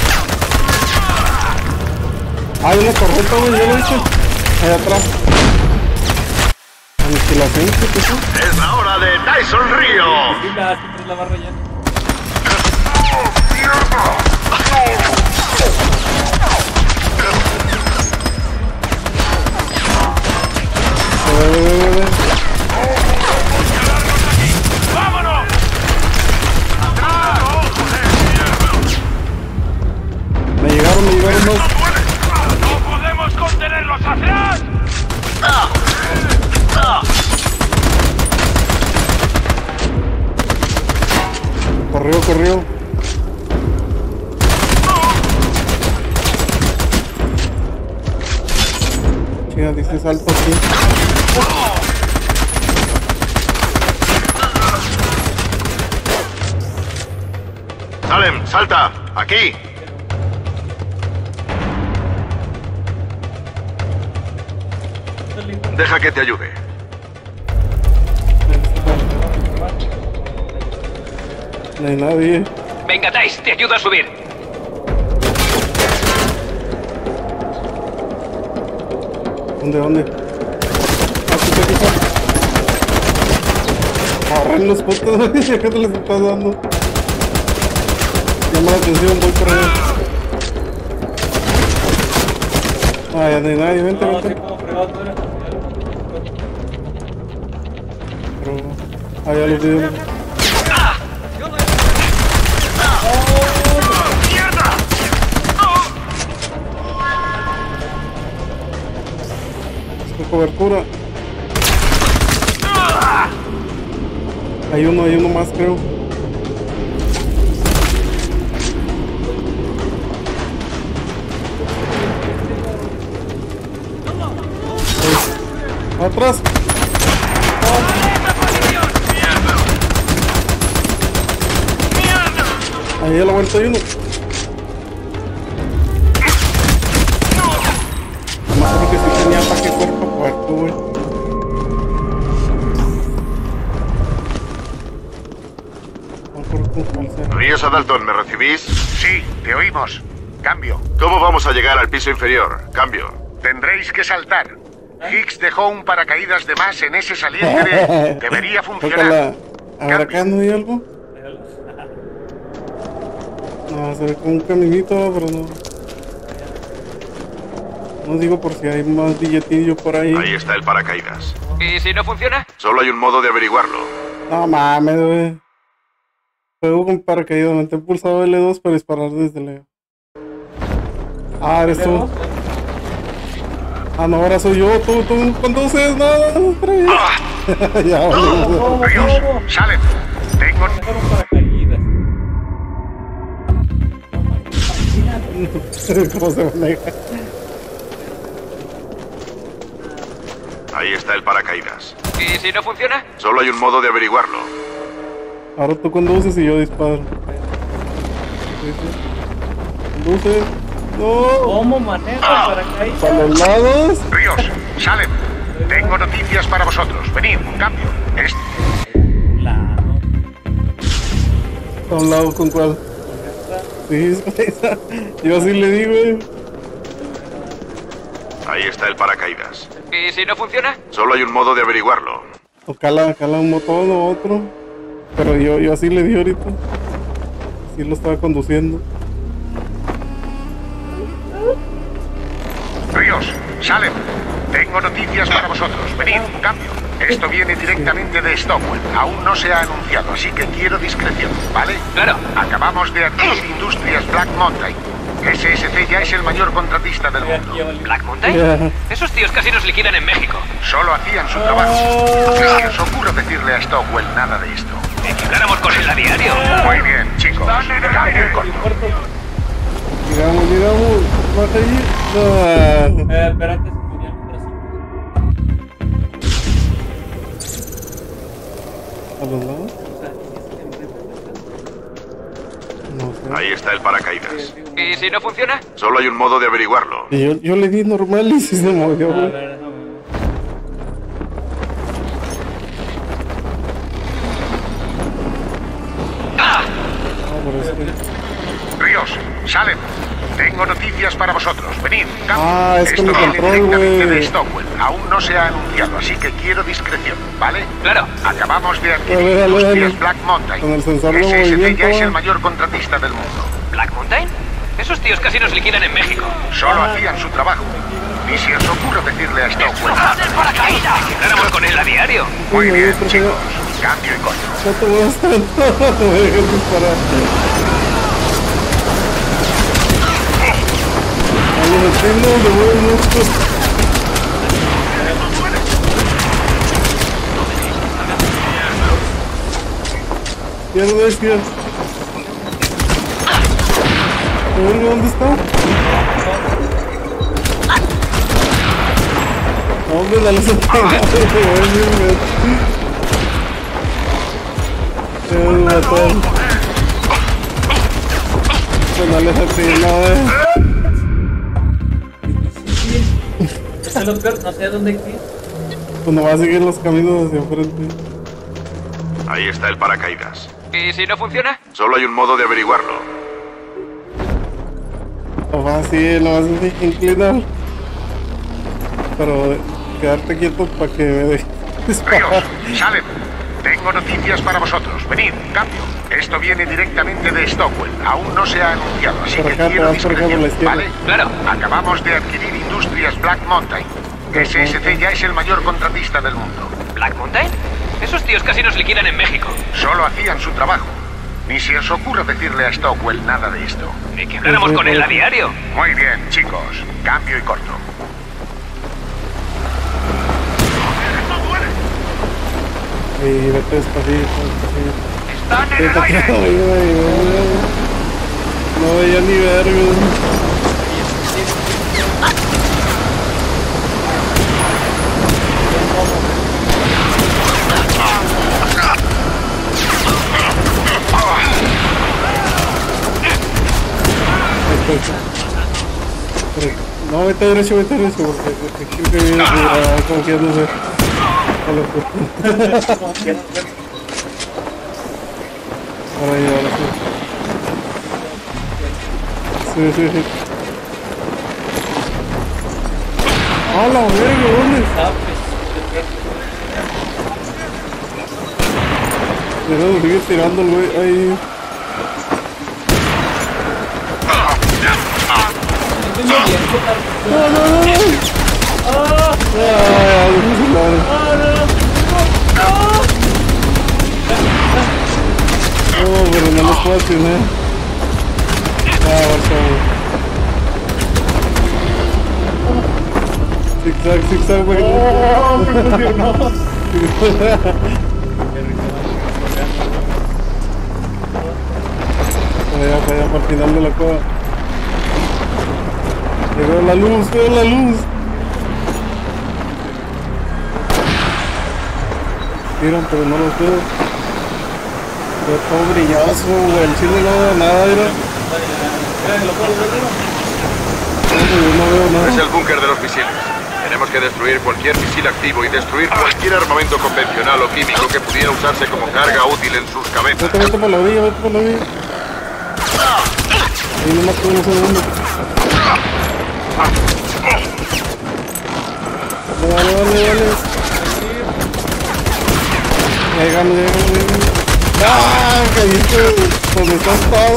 Hay una torreta, güey, ya lo he hecho. Allá atrás. Aniquilación, ¿qué es eso? Es la hora de Tyson Río. Siempre la barra llena. ¡Vámonos! Me llegaron más. ¡No podemos contenerlos atrás! Corrió. Chica, dice salto aquí. Salem, salta. Aquí. Deja que te ayude. No hay nadie. Venga, Dice, te ayudo a subir. ¿Dónde? Aquí está. Agarren los putos, ¿qué te les está dando? Llama la atención, voy por allá. Ah, ya no hay nadie, vente. Ah, ya los vi. Cobertura. Hay uno más, creo. Atrás. Ahí a la vuelta hay uno. Más porque sí tenía ataque cuerpo a cuerpo, güey. Ríos Adalton, ¿me recibís? Sí, te oímos. Cambio. ¿Cómo vamos a llegar al piso inferior? Cambio. Tendréis que saltar. Higgs dejó un paracaídas de más en ese saliente. Debería funcionar. ¿Ahora acá no hay algo? No, se ve como un caminito, pero no. No digo por si hay más billetillo por ahí. Ahí está el paracaídas. ¿Y si no funciona? Solo hay un modo de averiguarlo. No mames, güey. Juego con paracaídas, mantén pulsado L2 para disparar desde lejos. Ah, eres tú. Ah, no, ahora soy yo. Tú conduces, no, ya, Ríos, salen. Tengo... ¿Cómo se maneja? Ahí está el paracaídas. ¿Y si no funciona? Solo hay un modo de averiguarlo. Ahora tú conduces y yo disparo. Conduce. No. ¿Cómo maneja el paracaídas? Para los lados. Ríos, salen. Tengo noticias para vosotros. Venid, cambio. ¿A un lado con cuál? Sí, es esa. Yo así le digo, Ahí está el paracaídas. ¿Y si no funciona? Solo hay un modo de averiguarlo. O cala un motor o otro. Pero yo así le di ahorita. Sí lo estaba conduciendo. Ríos, salen. Tengo noticias para vosotros. Venid, cambio. Esto viene directamente de Stockwell. Aún no se ha anunciado, así que quiero discreción, ¿vale? Claro. Acabamos de adquirir Industrias Black Mountain. SSC ya es el mayor contratista del mundo. ¿Black Mountain? Esos tíos casi nos liquidan en México. Solo hacían su trabajo. ¿Qué se os ocurre decirle a Stockwell nada de esto? Habláramos con él a diario. Muy bien, chicos. Cambio y corto. Llegamos. Baja ahí. Espérate. ¿A los lados? No sé. Ahí está el paracaídas. ¿Y si no funciona? Solo hay un modo de averiguarlo. Y yo le di normal y sí se movió, güey. Ríos, salen. Tengo noticias para vosotros. Venid, cambio. Ah, es con Esto el viene control, directamente güey. de Stockwell. Aún no se ha anunciado, así que quiero discreción, ¿vale? Claro. Acabamos de adquirir Dale. Industrias Black Mountain. Con el sensor de SSC movimiento, ya es el güey. mayor contratista del mundo. ¿Black Mountain? Esos tíos casi nos liquidan en México. Solo hacían su trabajo. Ni se os ocurre decirle a Stockwell nada. Habláramos con él a diario. Muy bien, chicos. Cambio y corto. No te voy a hacer nada, no me dejes disparar. A los vecinos le voy mucho. Izquierda, izquierda. ¿Dónde está? Hombre, dale esa pegada, me voy a matar. Pues no les atino, Eso es lo peor, no sé a dónde ir. Pues no va a seguir los caminos hacia enfrente. Ahí está el paracaídas. ¿Y si no funciona? Solo hay un modo de averiguarlo. Lo más fácil, lo más inclinar. Pero quedarte quieto para que me dejes disparar. Ríos, Salem, tengo noticias para vosotros. Venid, cambio. Esto viene directamente de Stockwell. Aún no se ha anunciado, así Por que acá, quiero por acá, por la discreción, izquierda. ¿vale? Claro. Acabamos de adquirir Industrias Black Mountain. SSC ya es el mayor contratista del mundo. ¿Black Mountain? Esos tíos casi nos liquidan en México. Solo hacían su trabajo. Ni se os ocurra decirle a Stockwell nada de esto. Ni que habláramos con él a diario. Muy bien, chicos. Cambio y corto. Y vete despacito. ¡Están en el aire! No veía ni verga. No, vete derecho, porque creo que viene confiándose. Ahora ya, ahora sí. Sí. ¡Ah, la verga! ¿Dónde? Mira, sigue tirando el güey ahí. No, pero no es fácil, Zigzag, güey. Me funcionó. Para allá, para el final de la cueva. Veo la luz. Miran, pero no los veo. Veo todo brilloso, güey. El chile no veo nada, mira. No veo nada. Es el búnker de los misiles. Tenemos que destruir cualquier misil activo y destruir cualquier armamento convencional o químico que pudiera usarse como carga útil en sus cabezas. Vete por la orilla, Ahí nomás tengo un segundo. Dale. Llegando. ¡Ah! Caíste. ¿Dónde estás todo,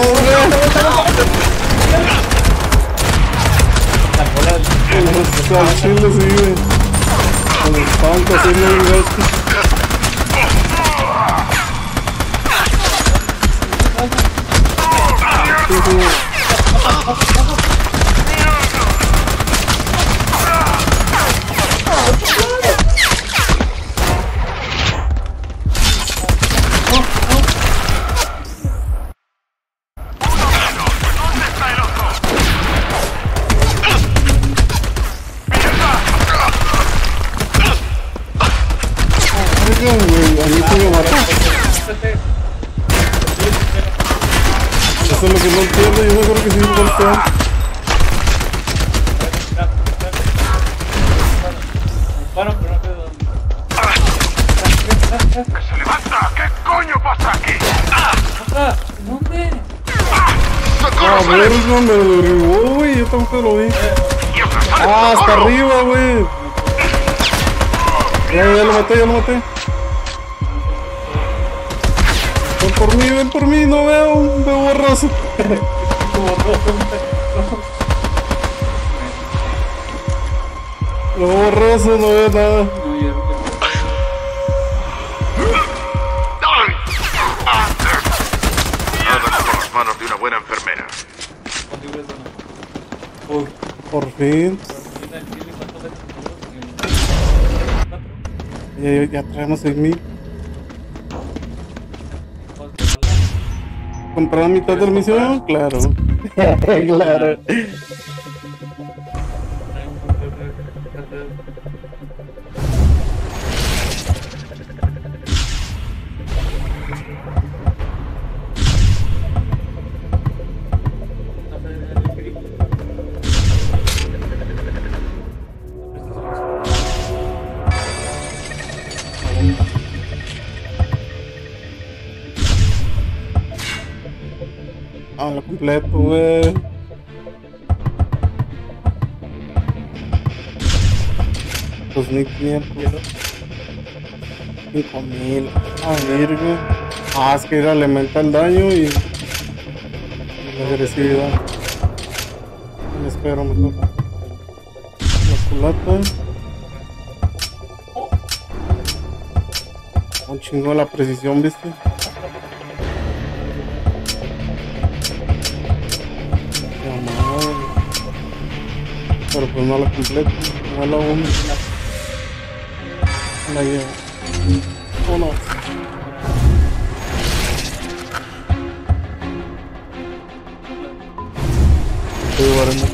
Al chile, sí, güey. Cuando estaban cociendo el gasto. Eso es lo que no entiendo, yo creo que sí me golpea. ¡Se levanta! ¿Qué coño pasa aquí? ¿Dónde? A ver, no me lo derribó, güey, yo tampoco lo vi. Hasta arriba, güey. Ya lo maté. Ven por mí, no veo borroso. Lo borroso, no veo nada. Nada como las manos de una buena enfermera. Por fin. Ya traemos 6,000. ¿Comprar la mitad de la misión? Claro. Claro. Ah, lo completo, güey. Pues 1500. 5000. Ah, virgo. Ah, es que le aumenta el daño y la agresividad. Me espero mejor. La culata. Un chingo de la precisión, ¿viste? Pero pues no la completo, no la uno. La llevo. ¿O no? Estoy guardando.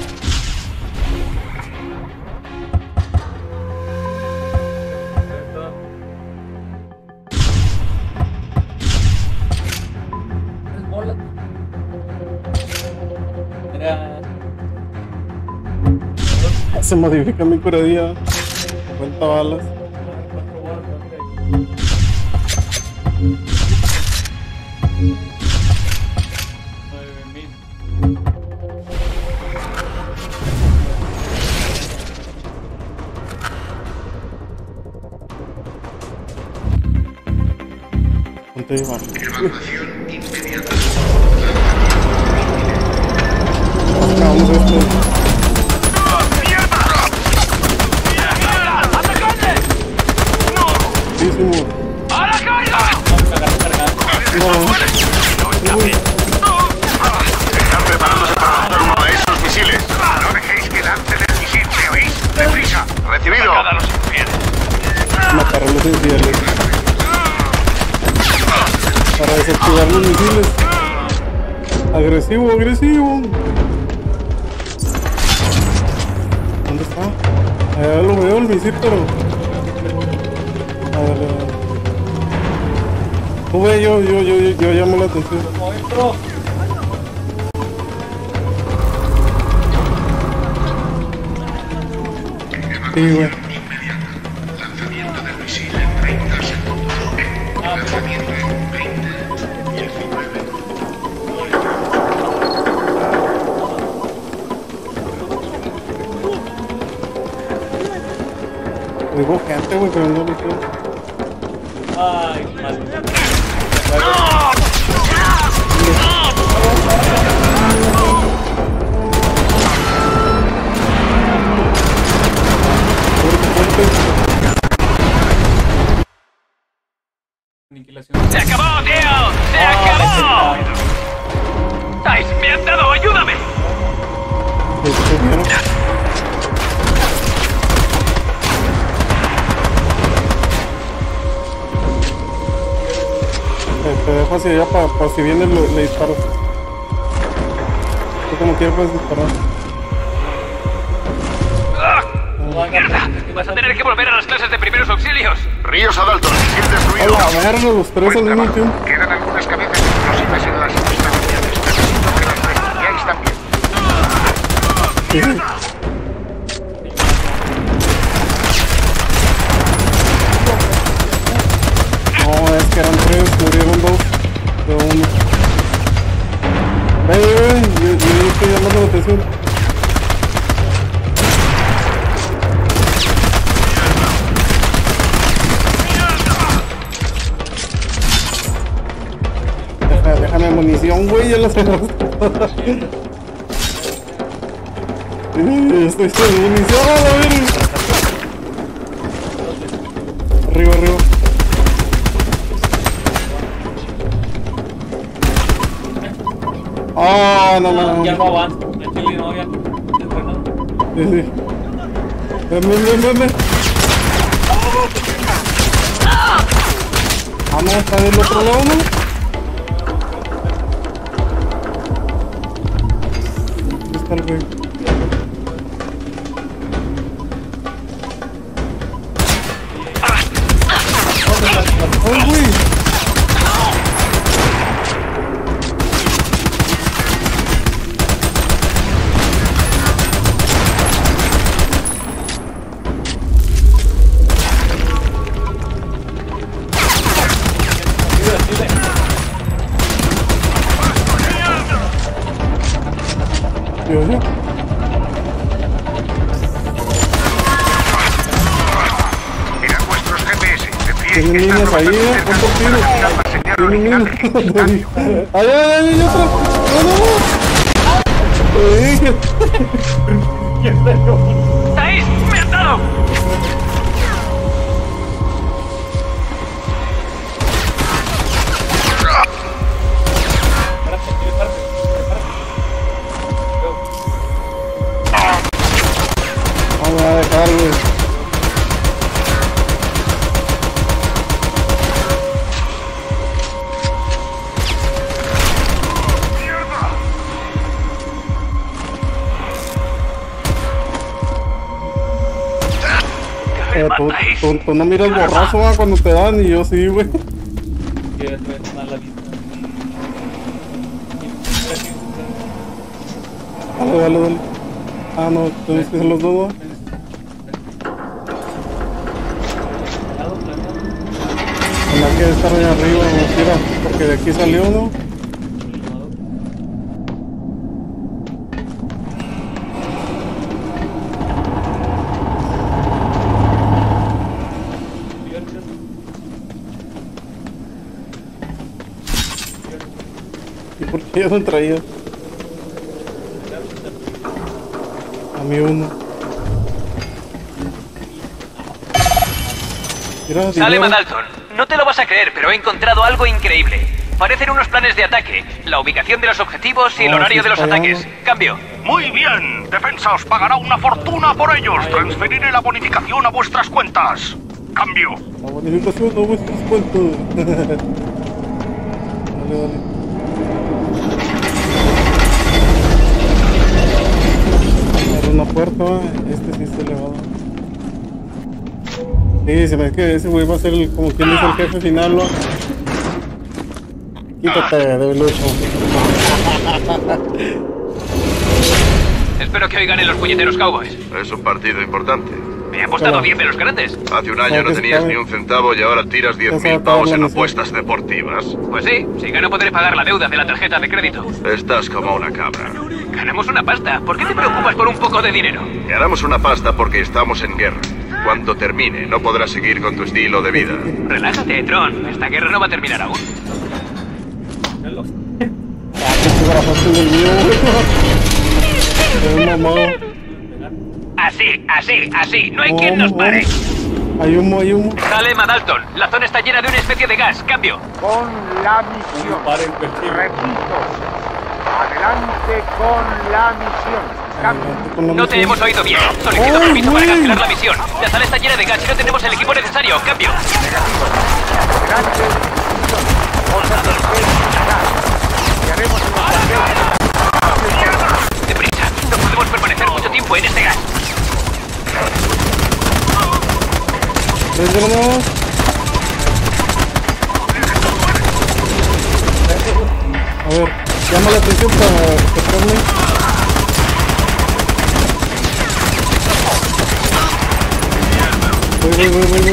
Se modifica mi curadía. 50 balas. ¿Cuánto lleva? Evacuación inmediata. Vamos a esto. ¡Ahora caiga! Están preparándose para lanzar uno de esos misiles. No dejéis que lancen el misil, ¿me oís? ¡Deprisa! ¡Recibido! Matar a los infieles. Para desactivar los misiles. Agresivo, agresivo. ¿Dónde está? Allá lo veo el misil, pero... A ver. Güey, yo llamo la atención. Sí, güey. Lanzamiento del misil en 30 segundos. Lanzamiento en 20, 19. Digo gente, güey, pero no lo hizo. Ay, mal. ¡Se acabó, tío! ¡Se acabó! ¡Tais, me han dado! ¡Ayúdame! Te dejo hacia allá para si viene le disparo. Tú como quieras puedes disparar. ¡Mierda! Vas a tener que volver a las clases de primeros auxilios. Ríos a Dalton, misil destruido. A la verga, los tres al mismo tiempo. Quedan algunas cabezas explosivas en las instalaciones. Necesito que las destruyáis también. Sí. No, es que eran tres, murieron dos de uno. Yo estoy llamando la atención. Déjame munición, güey, ya la cerraste. Estoy sin munición, a ver. Arriba, arriba. Ah, no. Ya no avanza. El chile no, ya. Sí. Ven. Ah, no, está del otro lado, ¿no? ¿Dónde está el güey? ¡Ay, güey! yo. Mirad vuestros GPS. Tienen niños ahí, ¿cuántos tiros? Tienen niños. ¡Ay, otra! ¡No! ¡Thais! ¡Me has dado! Vamos a dejar, güey. Tú no miras borroso, ¿va? Cuando te dan, y yo sí, güey. Dale. Ah, no, tienes que hacer los dos, ¿no? Tendrá que estar ahí arriba, mira, porque de aquí salió, ¿no? ¿Y por qué ya no traía? A mí uno. Mira, Salem a Dalton. No te lo vas a creer, pero he encontrado algo increíble. Parecen unos planes de ataque, la ubicación de los objetivos y el horario de los ataques. Cambio. Muy bien. Defensa os pagará una fortuna por ellos. Transferiré la bonificación a vuestras cuentas. Cambio. La bonificación a vuestras cuentas. Dale. Abre una puerta, este sí está elevado. Sí, se me ve que ese güey va a ser como quien dice el jefe final, ¿no? Quítate, debilucho. Espero que hoy ganen los puñeteros Cowboys. Es un partido importante. Me he apostado 10 de los grandes. Hace un año no tenías ni un centavo y ahora tiras 10.000 pavos en apuestas deportivas. Pues sí, si gano podré pagar la deuda de la tarjeta de crédito. Estás como una cabra. Ganamos una pasta. ¿Por qué te preocupas por un poco de dinero? Ganamos una pasta porque estamos en guerra. Cuando termine, no podrás seguir con tu estilo de vida. Relájate, Tron. Esta guerra no va a terminar aún. Así. No hay quien nos pare. Hay humo. Salem a Dalton. La zona está llena de una especie de gas. Cambio. Con la misión. Repito. Adelante con la misión. Cambio. No te hemos oído bien. Solicito permiso para cancelar la misión. La sala está llena de gas y no tenemos el equipo necesario. Cambio. Negativo. Adelante. Os acerquéis a gas. Y haremos un papel. Deprisa. No podemos permanecer mucho tiempo en este gas. Vámonos. A ver, llama la atención para tocarme. Voy.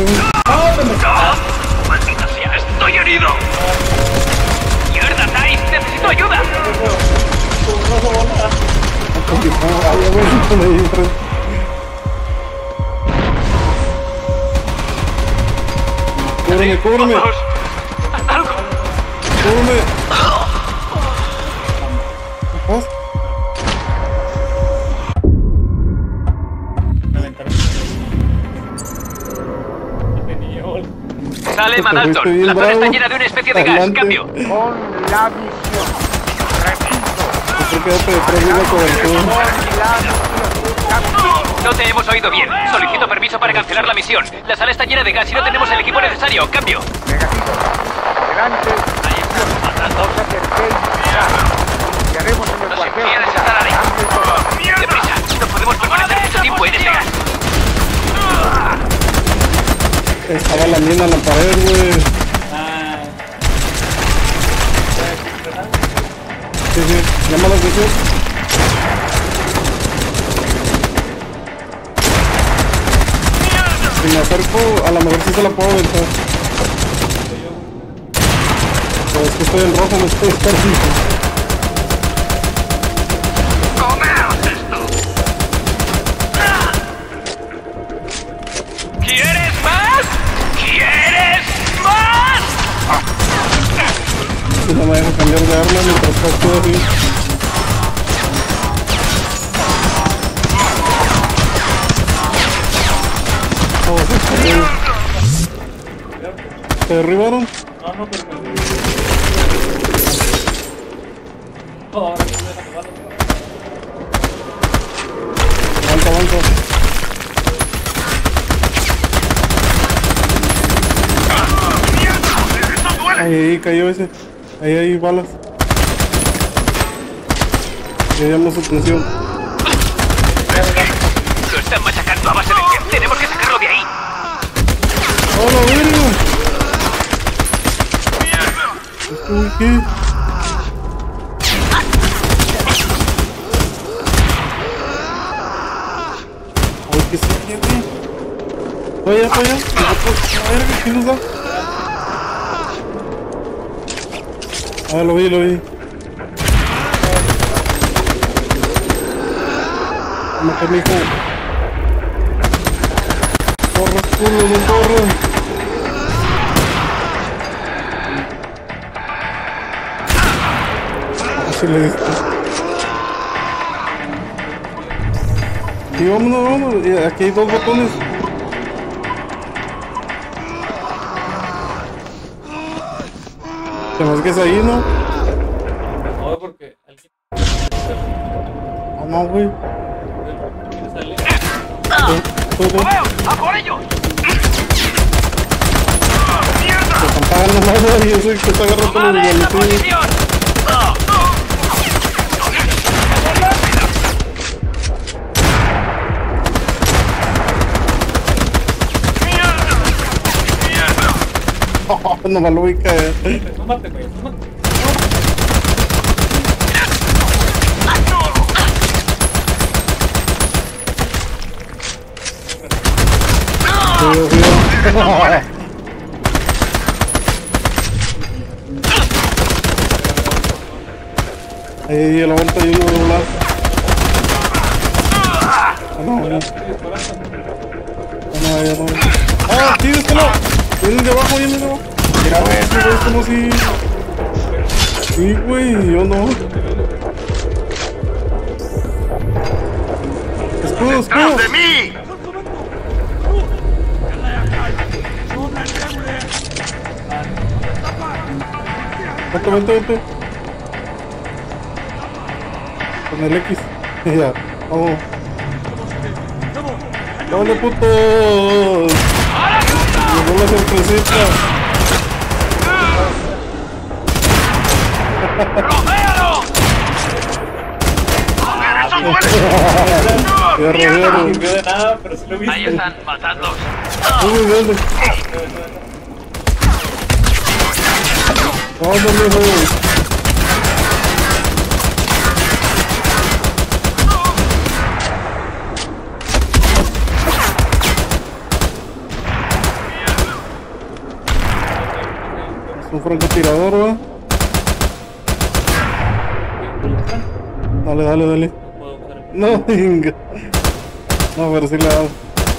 ¡Maldita sea! ¡Estoy herido! ¡Mierda, Thais! ¡Necesito ayuda! Cúbreme. ¡Haz algo! Cúbreme. Salem a Dalton. La zona está llena de una especie de gas. Cambio. Con la misión. Repito. No te hemos oído bien. Solicito permiso para cancelar la misión. La sala está llena de gas y no tenemos el equipo necesario. Cambio. Negativo. Adelante. Os acerquéis ya. Y haremos en el cuartel. Deprisa. No podemos permanecer mucho tiempo en este gas. Estaba la mina en la pared, güey. Sí, llama la atención. Si me acerco, a lo mejor sí se la puedo aventar. Pero es que estoy en rojo, me estoy esperando. No me deja cambiar de arma mientras está todo así. ¿Se derribaron? No, pero ahora sí me dejan jugarlo. Avanza. Ahí cayó ese. Ahí hay balas. Ya llamó su atención. Lo están machacando a base de que tenemos que sacarlo de ahí. ¡Hola, verga! ¿Esto qué? Ay, ¿qué se quiere? Vaya. A ver, ¿qué nos da? Ah, lo vi. Mate, mijo. Corre, culo, no corre. Así le diste. Y vámonos. Aquí hay 2 botones. Se me que es ahí, ¿no? No, porque alguien... Ah, no, güey. ¡A por ellos! Se están pagando más y ese que está agarrando los boletín. No me lo voy a caer. Súmate, güey, súmate. Ahí el aguanta y uno de volar. No. ¡Ah, sí, déjalo! Vienen de abajo. Mira, güey, ese güey es como si... Sí, güey, yo no. ¡Escudo! ¡Detrás de mí! Vente. Con el X. Ya, vamos. ¡Dale, putos! Llegó la sorpresita. ¡Rodéalo! No sirvió de nada, pero sí lo viste. Ahí están, matadlos. Es un francotirador, ¿va? Dale. No, venga. No, pero sí le hago.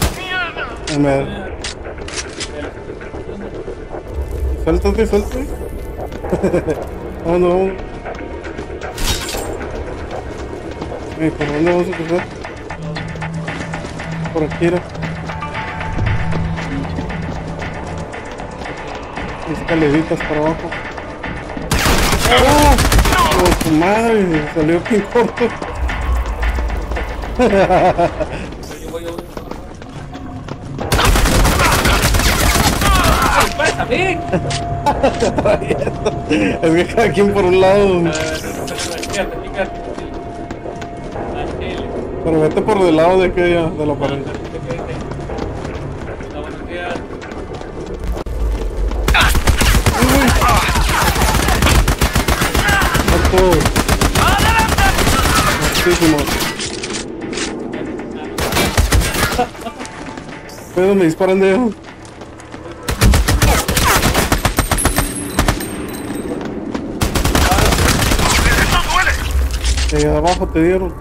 Suéltate. Vamos. ¿Por dónde vamos a cruzar? Por aquí era. Escaleritas para abajo. ¡Oh! ¡Oh, su madre! Salió bien corto. Es que cada quien por un lado. Pero vete por del lado de aquella, de la pared. Muchísimo. Pero me disparan de abajo. De abajo te dieron.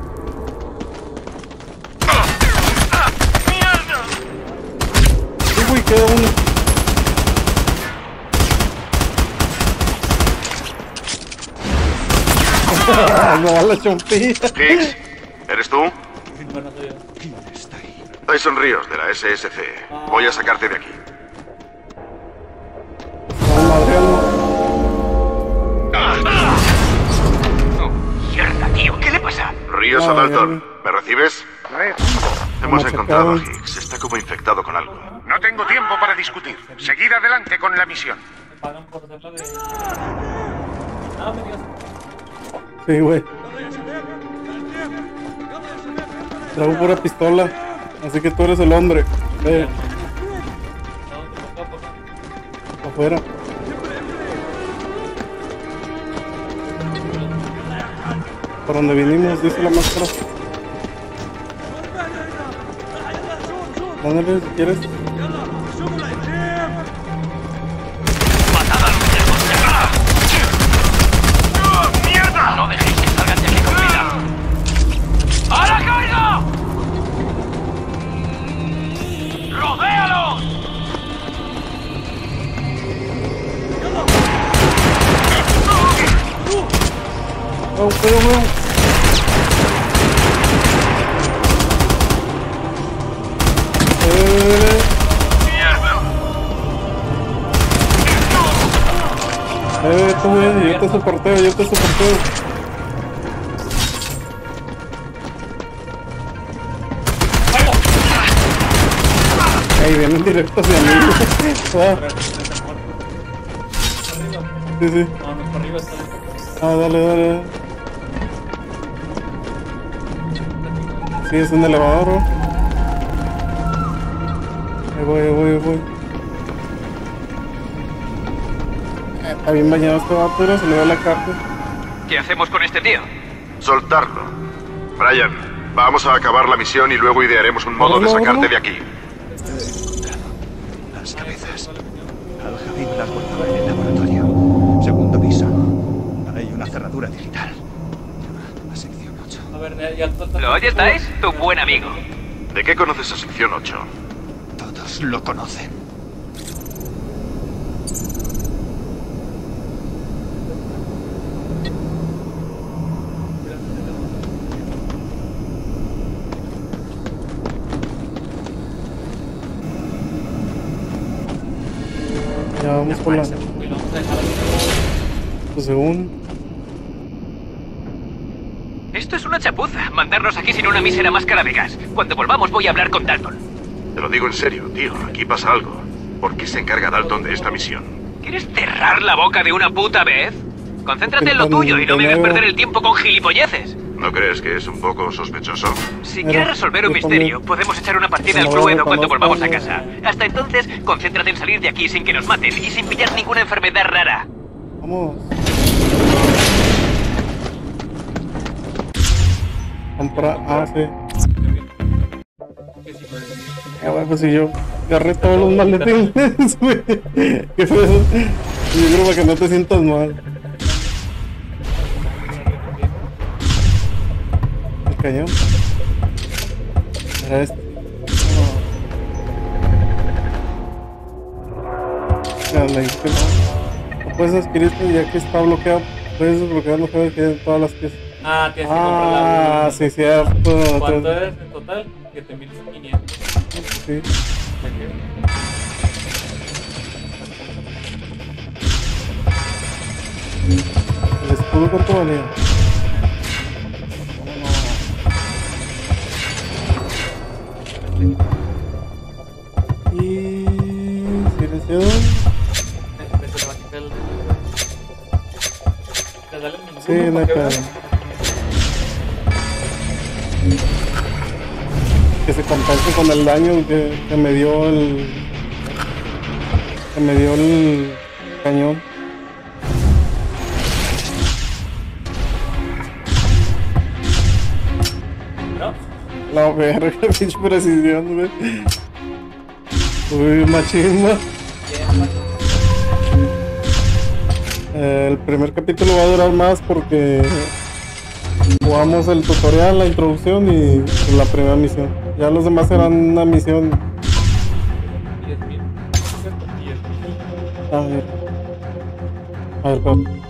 Sí, güey, queda uno. No va la chompilla. Higgs, ¿eres tú? Bueno, soy yo. Tyson Ríos, de la SSC. Voy a sacarte de aquí. ¡Mierda, tío! ¿Qué le pasa? Ríos a Dalton. ¿Me recibes? Hemos encontrado a Higgs. Está como infectado con algo. No tengo tiempo para discutir. Seguid adelante con la misión. Pagan por hacerlo de... Ah, me digas. Sí, güey. Traigo pura pistola. Así que tú eres el hombre. Ve. Afuera. Por donde vinimos, dice la máscara. Dándole si quieres. ¡Mierda! No dejéis que salgan de aquí con vida. ¡A la carga! ¡Rodéalos! Yo te soporteo. Ahí vienen directo hacia mí. Sí. No, no, por arriba está. Dale. Sí, es un elevador, bro. Ahí voy. Está bien bañado este vato, pero se le ve la carta. ¿Qué hacemos con este tío? Soltarlo. Brian, vamos a acabar la misión y luego idearemos un modo de sacarte de aquí. Las cabezas. Al-Habib las guardaba en el laboratorio. Segundo piso. Hay una cerradura digital. La sección 8. A ver, ya... ¿Lo oyes, Dice? Tu buen amigo. ¿De qué conoces a sección 8? Todos lo conocen. Ya vamos con la... Pues según... Esto es una chapuza, mandarnos aquí sin una mísera máscara de gas. Cuando volvamos voy a hablar con Dalton. Te lo digo en serio, tío. Aquí pasa algo. ¿Por qué se encarga Dalton de esta misión? ¿Quieres cerrar la boca de una puta vez? Concéntrate en lo tuyo y no me hagas perder el tiempo con gilipolleces. ¿No crees que es un poco sospechoso? Si quieres resolver un misterio, podemos echar una partida al Cluedo cuando volvamos a casa. Hasta entonces, concéntrate en salir de aquí sin que nos maten y sin pillar ninguna enfermedad rara. Vamos. Comprar... Ah, sí. Bueno, pues si yo agarré todos los maletines, güey. ¿Qué fue eso? Yo creo para que no te sientas mal. El cañón. Era este. No. Le dije que no. No puedes adquirir ya que está bloqueado. Puedes desbloquear los juegos que tienen todas las piezas. Ah, tienes que comprarla. Ah, sí, cierto. ¿Cuánto es en total? 7.500. Sí. ¿El escudo cuánto valía? Y... silenciador. Sí, no hay pedo. Que se compense con el daño que me dio el... cañón. ¿No? La verga, pinche precisión, güey. Uy, machismo. El primer capítulo va a durar más porque jugamos el tutorial, la introducción y la primera misión. Ya los demás eran una misión. 10.000. A ver,